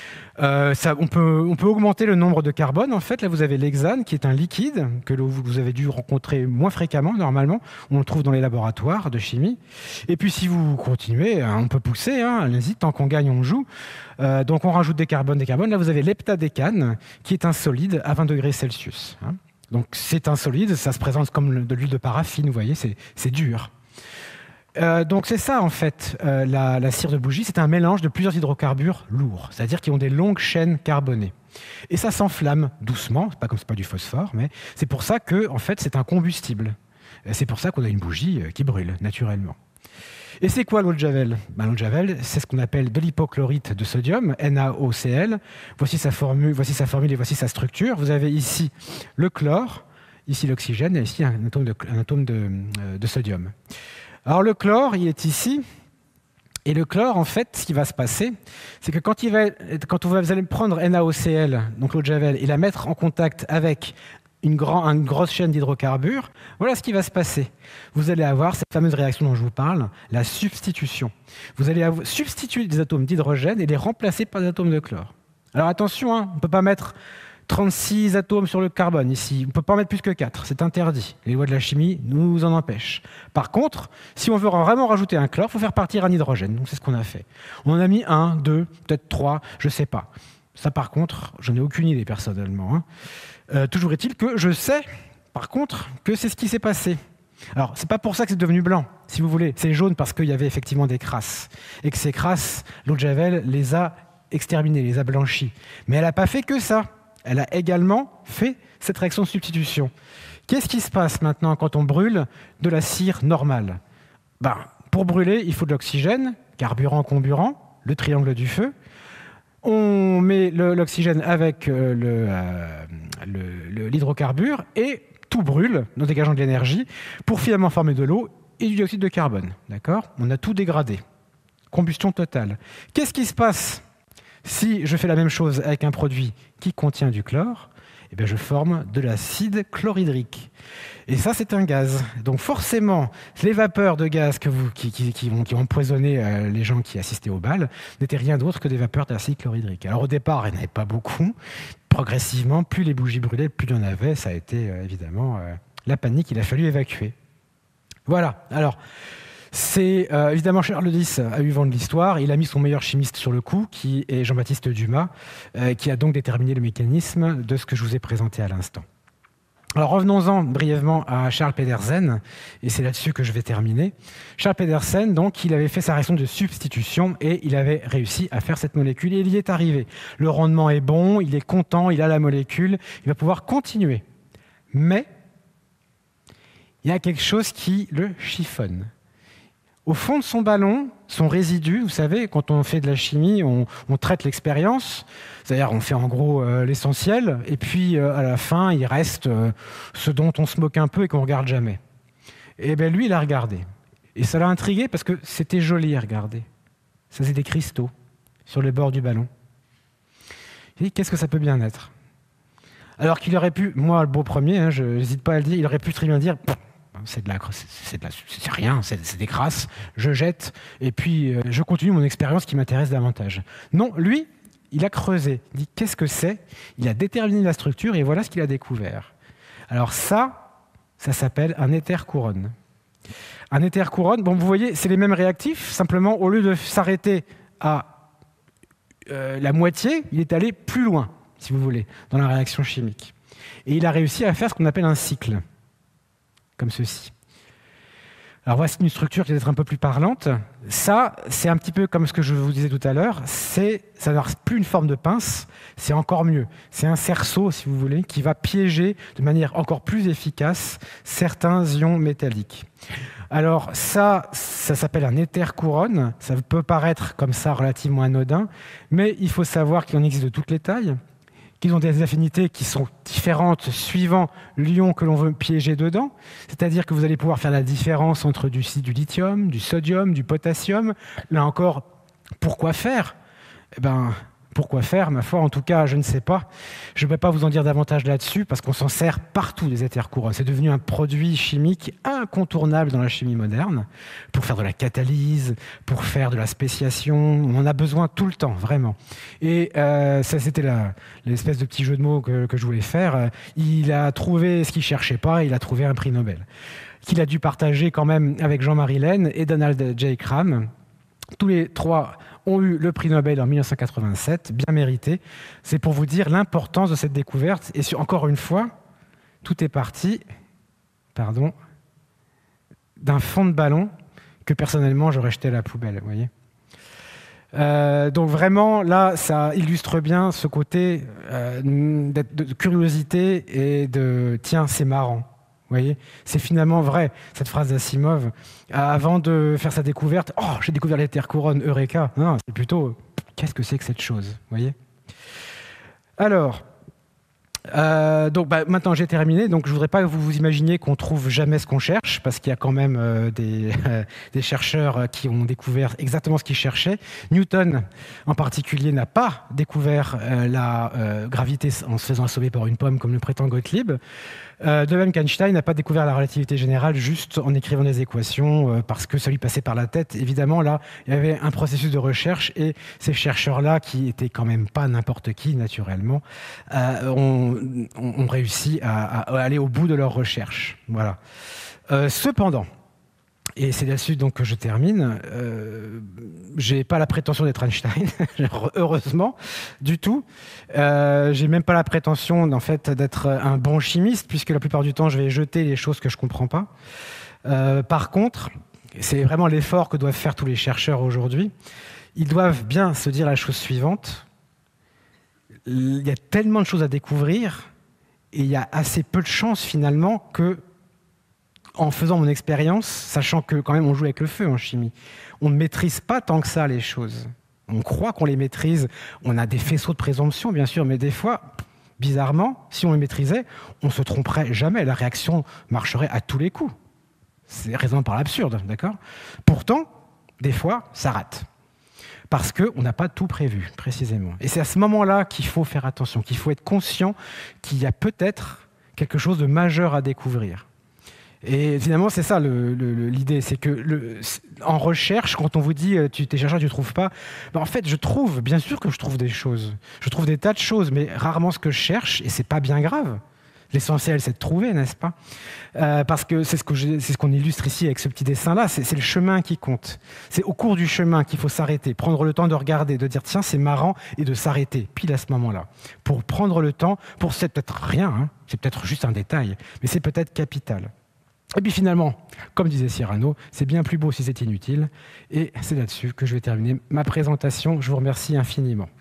[SPEAKER 1] Euh, ça, on, peut, on peut augmenter le nombre de carbone. En fait, là, vous avez l'hexane, qui est un liquide que vous avez dû rencontrer moins fréquemment, normalement. On le trouve dans les laboratoires de chimie. Et puis, si vous continuez, on peut pousser. Hein, allez-y, tant qu'on gagne, on joue. Euh, donc, on rajoute des carbones, des carbones. Là, vous avez l'heptadécane, qui est un solide à vingt degrés Celsius. Hein. Donc, c'est un solide. Ça se présente comme de l'huile de paraffine. Vous voyez, c'est dur. Euh, donc c'est ça en fait, euh, la, la cire de bougie, c'est un mélange de plusieurs hydrocarbures lourds, c'est-à-dire qui ont des longues chaînes carbonées. Et ça s'enflamme doucement, c'est pas comme c'est pas du phosphore, mais c'est pour ça que en fait c'est un combustible. C'est pour ça qu'on a une bougie qui brûle naturellement. Et c'est quoi l'eau de Javel? Ben, l'eau de Javel, c'est ce qu'on appelle de l'hypochlorite de sodium, N A O C L. Voici sa formule, voici sa formule et voici sa structure. Vous avez ici le chlore, ici l'oxygène et ici un atome de, un atome de, de sodium. Alors le chlore, il est ici, et le chlore, en fait, ce qui va se passer, c'est que quand, il va, quand vous allez prendre N A O C L, donc l'eau de Javel, et la mettre en contact avec une, grand, une grosse chaîne d'hydrocarbures, voilà ce qui va se passer. Vous allez avoir cette fameuse réaction dont je vous parle, la substitution. Vous allez avoir, substituer des atomes d'hydrogène et les remplacer par des atomes de chlore. Alors attention, hein, on ne peut pas mettre trente-six atomes sur le carbone ici. On ne peut pas en mettre plus que quatre, c'est interdit. Les lois de la chimie nous en empêchent. Par contre, si on veut vraiment rajouter un chlore, il faut faire partir un hydrogène. Donc c'est ce qu'on a fait. On en a mis un, deux, peut-être trois, je ne sais pas. Ça par contre, je n'ai aucune idée personnellement. Hein. Euh, toujours est-il que je sais, par contre, que c'est ce qui s'est passé. Alors, c'est pas pour ça que c'est devenu blanc, si vous voulez. C'est jaune parce qu'il y avait effectivement des crasses. Et que ces crasses, l'eau de Javel les a exterminées, les a blanchies. Mais elle n'a pas fait que ça. Elle a également fait cette réaction de substitution. Qu'est-ce qui se passe maintenant quand on brûle de la cire normale? Ben, pour brûler, il faut de l'oxygène, carburant, comburant, le triangle du feu. On met l'oxygène avec euh, l'hydrocarbure et tout brûle, en dégageant de l'énergie, pour finalement former de l'eau et du dioxyde de carbone. D'accord? On a tout dégradé. Combustion totale. Qu'est-ce qui se passe si je fais la même chose avec un produit qui contient du chlore? Eh bien, je forme de l'acide chlorhydrique. Et ça, c'est un gaz. Donc forcément, les vapeurs de gaz que vous, qui, qui, qui, ont, qui ont empoisonné euh, les gens qui assistaient au bal n'étaient rien d'autre que des vapeurs d'acide chlorhydrique. Alors au départ, il n'y en avait pas beaucoup. Progressivement, plus les bougies brûlaient, plus il y en avait. Ça a été euh, évidemment euh, la panique. Il a fallu évacuer. Voilà. Alors... C'est euh, évidemment Charles X a eu vent de l'histoire. Il a mis son meilleur chimiste sur le coup, qui est Jean-Baptiste Dumas, euh, qui a donc déterminé le mécanisme de ce que je vous ai présenté à l'instant. Alors revenons-en brièvement à Charles Pedersen, et c'est là-dessus que je vais terminer. Charles Pedersen, donc, il avait fait sa réaction de substitution et il avait réussi à faire cette molécule et il y est arrivé. Le rendement est bon, il est content, il a la molécule, il va pouvoir continuer. Mais il y a quelque chose qui le chiffonne. Au fond de son ballon, son résidu, vous savez, quand on fait de la chimie, on, on traite l'expérience, c'est-à-dire on fait en gros euh, l'essentiel, et puis euh, à la fin, il reste euh, ce dont on se moque un peu et qu'on ne regarde jamais. Et bien lui, il a regardé. Et ça l'a intrigué parce que c'était joli à regarder. Ça faisait des cristaux sur le bord du ballon. Il dit, qu'est-ce que ça peut bien être? Alors qu'il aurait pu, moi le beau premier, hein, je n'hésite pas à le dire, il aurait pu très bien dire... C'est de la, c'est de la, c'est rien, c'est des crasses, je jette, et puis euh, je continue mon expérience qui m'intéresse davantage. Non, lui, il a creusé, il dit qu'est-ce que c'est? Il a déterminé la structure et voilà ce qu'il a découvert. Alors ça, ça s'appelle un éther couronne. Un éther couronne, bon vous voyez, c'est les mêmes réactifs, simplement au lieu de s'arrêter à euh, la moitié, il est allé plus loin, si vous voulez, dans la réaction chimique. Et il a réussi à faire ce qu'on appelle un cycle. Comme ceci. Alors voici une structure qui est peut-être un peu plus parlante. Ça, c'est un petit peu comme ce que je vous disais tout à l'heure. Ça n'a plus une forme de pince, c'est encore mieux. C'est un cerceau, si vous voulez, qui va piéger de manière encore plus efficace certains ions métalliques. Alors ça, ça s'appelle un éther couronne. Ça peut paraître comme ça relativement anodin, mais il faut savoir qu'il en existe de toutes les tailles, qu'ils ont des affinités qui sont différentes suivant l'ion que l'on veut piéger dedans. C'est-à-dire que vous allez pouvoir faire la différence entre du, du lithium, du sodium, du potassium. Là encore, pourquoi faire? Eh ben, pourquoi faire, ma foi? En tout cas, je ne sais pas. Je ne vais pas vous en dire davantage là-dessus, parce qu'on s'en sert partout, des éthers courants. C'est devenu un produit chimique incontournable dans la chimie moderne, pour faire de la catalyse, pour faire de la spéciation. On en a besoin tout le temps, vraiment. Et euh, ça, c'était l'espèce de petit jeu de mots que, que je voulais faire. Il a trouvé ce qu'il ne cherchait pas, il a trouvé un prix Nobel, qu'il a dû partager quand même avec Jean-Marie Lehn et Donald J. Cram. Tous les trois ont eu le prix Nobel en mille neuf cent quatre-vingt-sept, bien mérité. C'est pour vous dire l'importance de cette découverte. Et sur, encore une fois, tout est parti, pardon, d'un fond de ballon que personnellement j'aurais jeté à la poubelle, vous voyez. Euh, donc vraiment, là, ça illustre bien ce côté euh, de, de curiosité et de « tiens, c'est marrant ». Vous voyez, c'est finalement vrai, cette phrase d'Asimov. Avant de faire sa découverte, « Oh, j'ai découvert les terres couronnes, Eureka !» Non, c'est plutôt « Qu'est-ce que c'est que cette chose ?» Vous voyez. Alors, euh, donc bah, maintenant j'ai terminé. Donc je voudrais pas que vous vous imaginiez qu'on trouve jamais ce qu'on cherche, parce qu'il y a quand même euh, des, euh, des chercheurs qui ont découvert exactement ce qu'ils cherchaient. Newton, en particulier, n'a pas découvert euh, la euh, gravité en se faisant assommer par une pomme, comme le prétend Gottlieb. Euh, de même qu'Einstein n'a pas découvert la relativité générale juste en écrivant des équations euh, parce que ça lui passait par la tête. Évidemment, là, il y avait un processus de recherche et ces chercheurs-là, qui étaient quand même pas n'importe qui, naturellement, euh, ont, ont réussi à, à aller au bout de leur recherche. Voilà. Euh, cependant, et c'est là-dessus donc que je termine, euh, j'ai pas la prétention d'être Einstein, heureusement, du tout. Euh, j'ai même pas la prétention en fait, d'être un bon chimiste, puisque la plupart du temps, je vais jeter les choses que je comprends pas. Euh, par contre, c'est vraiment l'effort que doivent faire tous les chercheurs aujourd'hui. Ils doivent bien se dire la chose suivante. Il y a tellement de choses à découvrir, et il y a assez peu de chances finalement que en faisant mon expérience, sachant que quand même on joue avec le feu en chimie, on ne maîtrise pas tant que ça les choses. On croit qu'on les maîtrise, on a des faisceaux de présomption bien sûr, mais des fois, bizarrement, si on les maîtrisait, on ne se tromperait jamais, la réaction marcherait à tous les coups. C'est raisonnement par l'absurde, d'accord? Pourtant, des fois, ça rate. Parce qu'on n'a pas tout prévu, précisément. Et c'est à ce moment-là qu'il faut faire attention, qu'il faut être conscient qu'il y a peut-être quelque chose de majeur à découvrir. Et finalement, c'est ça l'idée, c'est que le, en recherche, quand on vous dit tu t'es chercheur, tu ne trouves pas, ben en fait, je trouve, bien sûr que je trouve des choses. Je trouve des tas de choses, mais rarement ce que je cherche, et c'est pas bien grave. L'essentiel, c'est de trouver, n'est-ce pas? euh, Parce que c'est ce qu'on ce qu'on illustre ici avec ce petit dessin-là, c'est le chemin qui compte. C'est au cours du chemin qu'il faut s'arrêter, prendre le temps de regarder, de dire tiens, c'est marrant, et de s'arrêter, pile à ce moment-là. Pour prendre le temps, pour c'est peut-être rien, hein, c'est peut-être juste un détail, mais c'est peut-être capital. Et puis finalement, comme disait Cyrano, c'est bien plus beau si c'est inutile. Et c'est là-dessus que je vais terminer ma présentation. Je vous remercie infiniment.